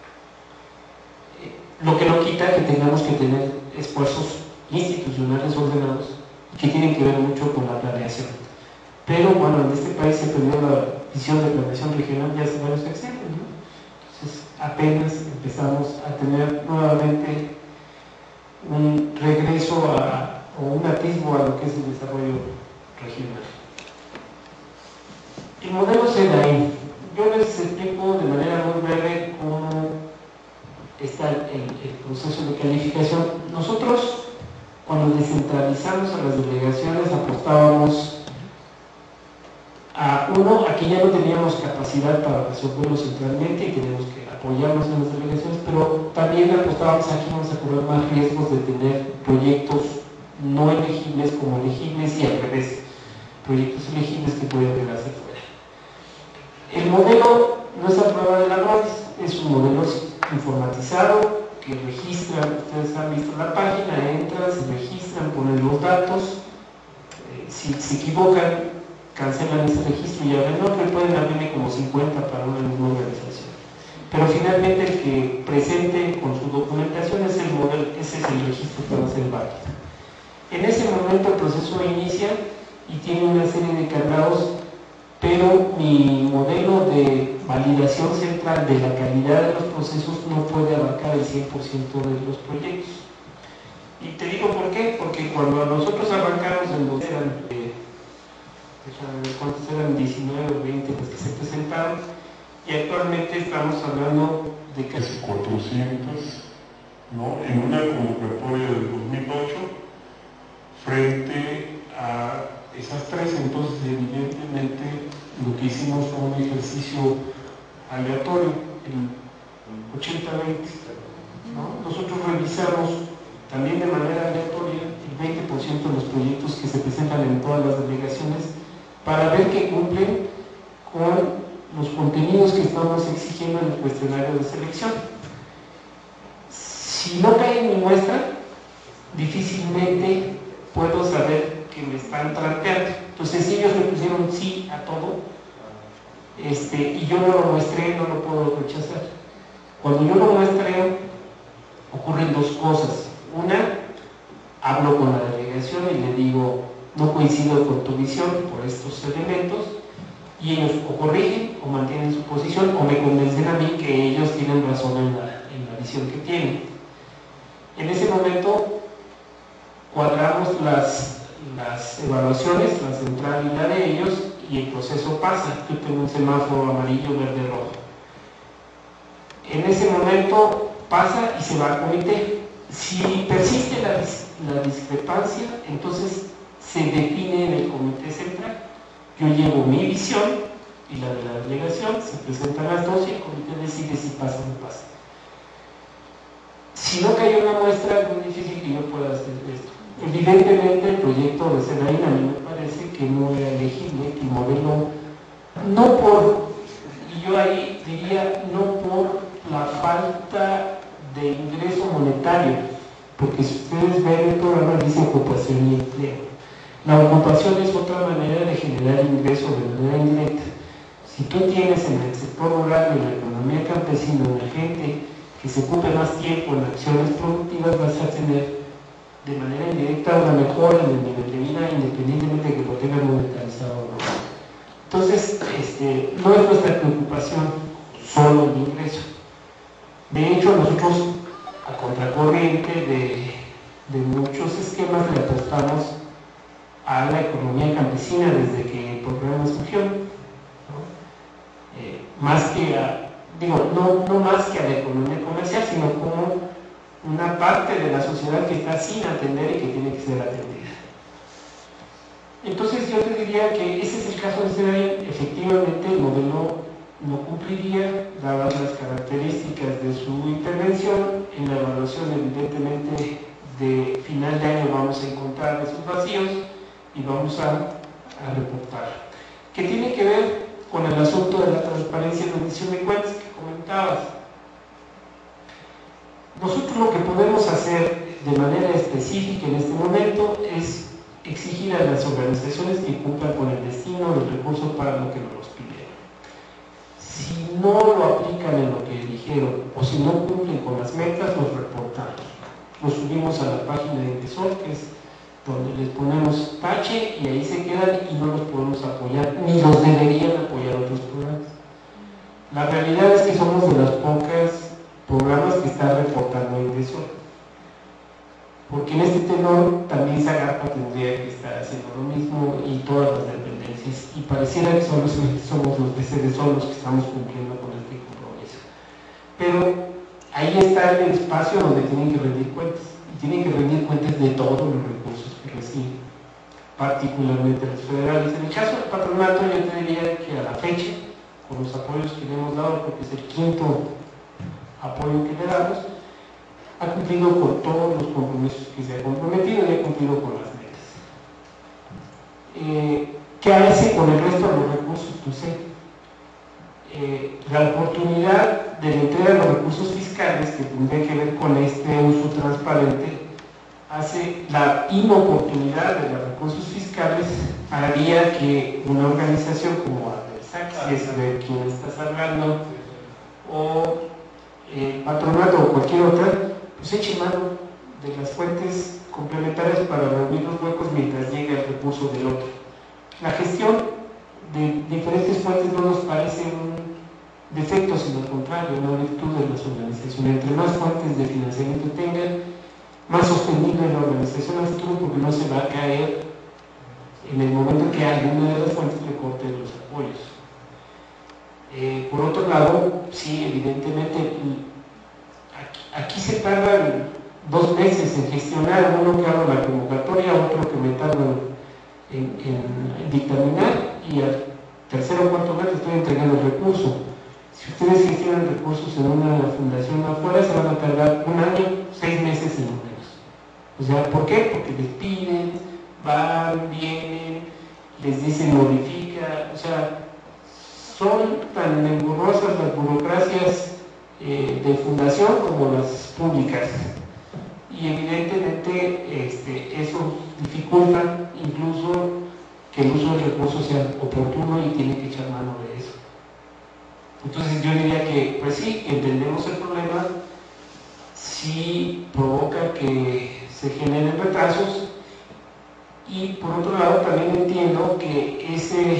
Lo que no quita que tengamos que tener esfuerzos institucionales ordenados que tienen que ver mucho con la planeación. Pero bueno, en este país se perdió la visión de planeación regional ya hace varios sexenios, ¿no? Entonces, apenas empezamos a tener nuevamente un regreso o un atisbo a lo que es el desarrollo regional. El modelo CEDAIN. Yo les explico de manera muy breve cómo está el proceso de calificación. Nosotros, cuando descentralizamos a las delegaciones, apostábamos a que ya no teníamos capacidad para resolverlo centralmente y teníamos que apoyarnos en las delegaciones, pero también apostábamos a que íbamos a correr más riesgos de tener proyectos no elegibles como elegibles y al revés, proyectos elegibles que pueden quedarse fuera. El modelo no es a prueba de la NORIS, es un modelo informatizado que registra, ustedes han visto la página, entran, se registran, ponen los datos, si se equivocan, cancelan ese registro y abren otro, y pueden abrirme como 50 para una misma organización. Pero finalmente el que presente con su documentación es el modelo, ese es el registro que va a ser válido. En ese momento el proceso inicia y tiene una serie de candados, pero mi modelo de validación central de la calidad de los procesos no puede abarcar el 100% de los proyectos. Y te digo por qué, porque cuando nosotros arrancamos en los ¿cuántos eran? 19 o 20 los que se presentaron, y actualmente estamos hablando de casi 400, ¿no? En una convocatoria del 2008 frente a esas tres. Entonces evidentemente lo que hicimos fue un ejercicio aleatorio, el 80-20, ¿no? Nosotros revisamos también de manera aleatoria el 20% de los proyectos que se presentan en todas las delegaciones para ver que cumplen con los contenidos que estamos exigiendo en el cuestionario de selección. Si no cae en mi muestra, difícilmente puedo saber que me están trampeando. Entonces, si ellos me pusieron sí a todo, y yo no lo muestré, no lo puedo rechazar. Cuando yo lo muestreo, ocurren dos cosas. Una, hablo con la delegación y le digo, no coincido con tu visión por estos elementos, y ellos o corrigen o mantienen su posición o me convencen a mí que ellos tienen razón en la visión que tienen. En ese momento cuadramos las evaluaciones, la central y la de ellos, y el proceso pasa. Yo tengo un semáforo amarillo, verde, rojo. En ese momento pasa y se va al comité. Si persiste la discrepancia, entonces se define en el comité central. Yo llevo mi visión y la de la delegación, se presentan las dos y el comité decide si pasa o no pasa. Si no cae una muestra, es muy difícil que yo pueda hacer esto. Evidentemente el proyecto de CEDAIN a mí me parece que no era elegible, que el modelo, no por, y yo ahí diría, no por la falta de ingreso monetario, porque si ustedes ven el programa dice ocupación y empleo. La ocupación es otra manera de generar ingreso de manera indirecta. Si tú tienes en el sector rural, en la economía campesina, una gente que que se ocupe más tiempo en acciones productivas, vas a tener de manera indirecta una mejora en el nivel de vida, independientemente de que lo tengan monetarizado o no. Entonces, no es nuestra preocupación solo el ingreso. De hecho, nosotros, a contracorriente de muchos esquemas, le apostamos a la economía campesina desde que el programa surgió, ¿no? Más que no más que a la economía comercial, sino como una parte de la sociedad que está sin atender y que tiene que ser atendida. Entonces yo te diría que ese es el caso de Sedain. Efectivamente el modelo no cumpliría, dadas las características de su intervención. En la evaluación, evidentemente, de final de año vamos a encontrar esos vacíos y vamos a reportar. ¿Qué tiene que ver con el asunto de la transparencia y rendición de cuentas que comentabas? Nosotros lo que podemos hacer de manera específica en este momento es exigir a las organizaciones que cumplan con el destino del recurso para lo que nos pidieron. Si no lo aplican en lo que dijeron o si no cumplen con las metas, los reportamos. Los subimos a la página de Intesol, que es donde les ponemos tache y ahí se quedan y no los podemos apoyar, ni los deberían apoyar otros programas. La realidad es que somos de las pocas programas que están reportando Intesol, porque en este tenor también Zagarpa tendría que estar haciendo lo mismo y todas las dependencias, y pareciera que somos los de Sedesol los que estamos cumpliendo con este compromiso. Pero ahí está el espacio donde tienen que rendir cuentas, y tienen que rendir cuentas de todos los recursos que reciben, particularmente los federales. En el caso del patronato, yo te diría que a la fecha, con los apoyos que le hemos dado, porque es el quinto apoyo que le damos, ha cumplido con todos los compromisos que se ha comprometido y ha cumplido con las metas. ¿Qué hace con el resto de los recursos? Pues la oportunidad de la entrega de los recursos fiscales, que tendría que ver con este uso transparente, hace la inoportunidad de los recursos fiscales, haría que una organización como ADELSAC, si es de quien estás hablando, o patronato o cualquier otra, pues eche mano de las fuentes complementarias para reunir los huecos mientras llegue el recurso del otro. La gestión de diferentes fuentes no nos parece un defecto, sino al contrario, una virtud de las organizaciones. Entre más fuentes de financiamiento tengan, más sostenible es la organización al futuro, porque no se va a caer en el momento que alguna de las fuentes le corte los apoyos. Por otro lado, sí, evidentemente, aquí se tardan 2 meses en gestionar, uno que hago la convocatoria, otro que me tardo en dictaminar, y al tercero o cuarto mes estoy entregando el recurso. Si ustedes gestionan recursos en una fundación afuera, se van a tardar 1 año, 6 meses en lo menos. O sea, ¿por qué? Porque les piden, van, vienen, les dicen modifica, o sea, son tan engorrosas las burocracias de fundación como las públicas, y evidentemente eso dificulta incluso que el uso del recurso sea oportuno y tiene que echar mano de eso. Entonces yo diría que, pues sí, entendemos el problema, sí provoca que se generen retrasos, y por otro lado también entiendo que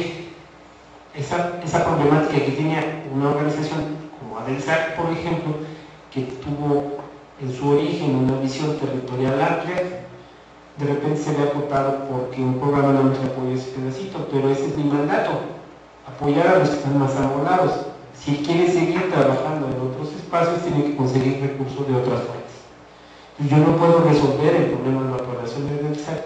esa problemática que tenía una organización como ADELSAC, por ejemplo, que tuvo en su origen una visión territorial amplia, de repente se ve acotado porque un programa no nos apoya ese pedacito, pero ese es mi mandato, apoyar a los que están más amolados. Si quiere seguir trabajando en otros espacios, tiene que conseguir recursos de otras fuentes. Y yo no puedo resolver el problema de la población de ADELSAC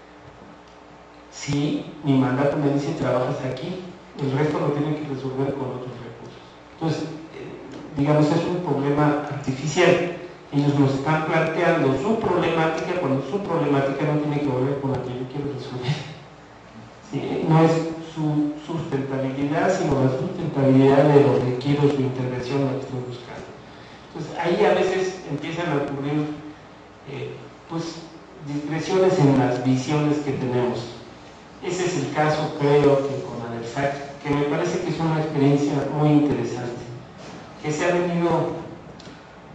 si mi mandato me dice trabajas aquí, el resto lo tiene que resolver con otros recursos. Entonces, digamos, es un problema artificial. Ellos nos están planteando su problemática cuando su problemática no tiene que ver con la que yo quiero resolver. ¿Sí? No es su sustentabilidad, sino la sustentabilidad de lo que quiero, su intervención, lo que estoy buscando. Entonces, ahí a veces empiezan a ocurrir pues, discreciones en las visiones que tenemos. Ese es el caso, creo, que con ADELSAC, que me parece que es una experiencia muy interesante, que se ha venido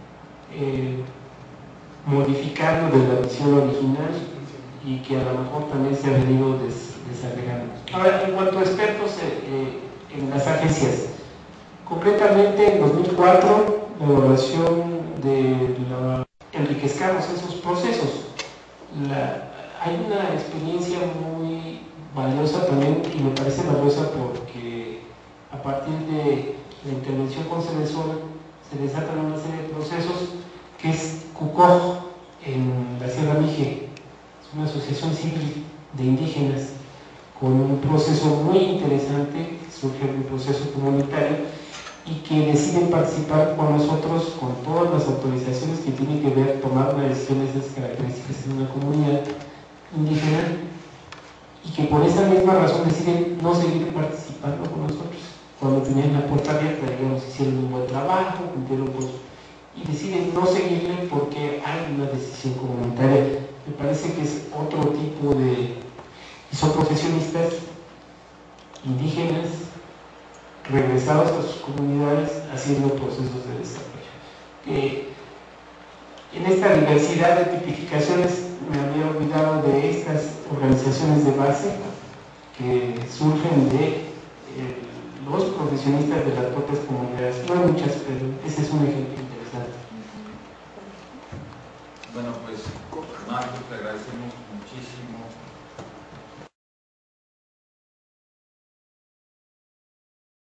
modificando de la visión original y que a lo mejor también se ha venido desagregando. Ahora, en cuanto a expertos en las agencias, concretamente en 2004, la evaluación de enriquezcamos esos procesos. Hay una experiencia muy valiosa también, y me parece valiosa porque a partir de la intervención con Cedesol se desatan una serie de procesos que es CUCOG en la Sierra Mije, es una asociación civil de indígenas con un proceso muy interesante, surge un proceso comunitario y que deciden participar con nosotros con todas las autorizaciones que tienen que ver tomar una decisión de esas características en una comunidad indígena y que por esa misma razón deciden no seguir participando con nosotros. Cuando tenían la puerta abierta, digamos, hicieron un buen trabajo, cumplieron y deciden no seguirle porque hay una decisión comunitaria. Me parece que es otro tipo de... y son profesionistas indígenas regresados a sus comunidades haciendo procesos de desarrollo. En esta diversidad de tipificaciones me había olvidado de estas organizaciones de base que surgen de los profesionistas de las propias comunidades. No hay muchas, pero ese es un ejemplo interesante. Bueno, pues Marcos, te agradecemos muchísimo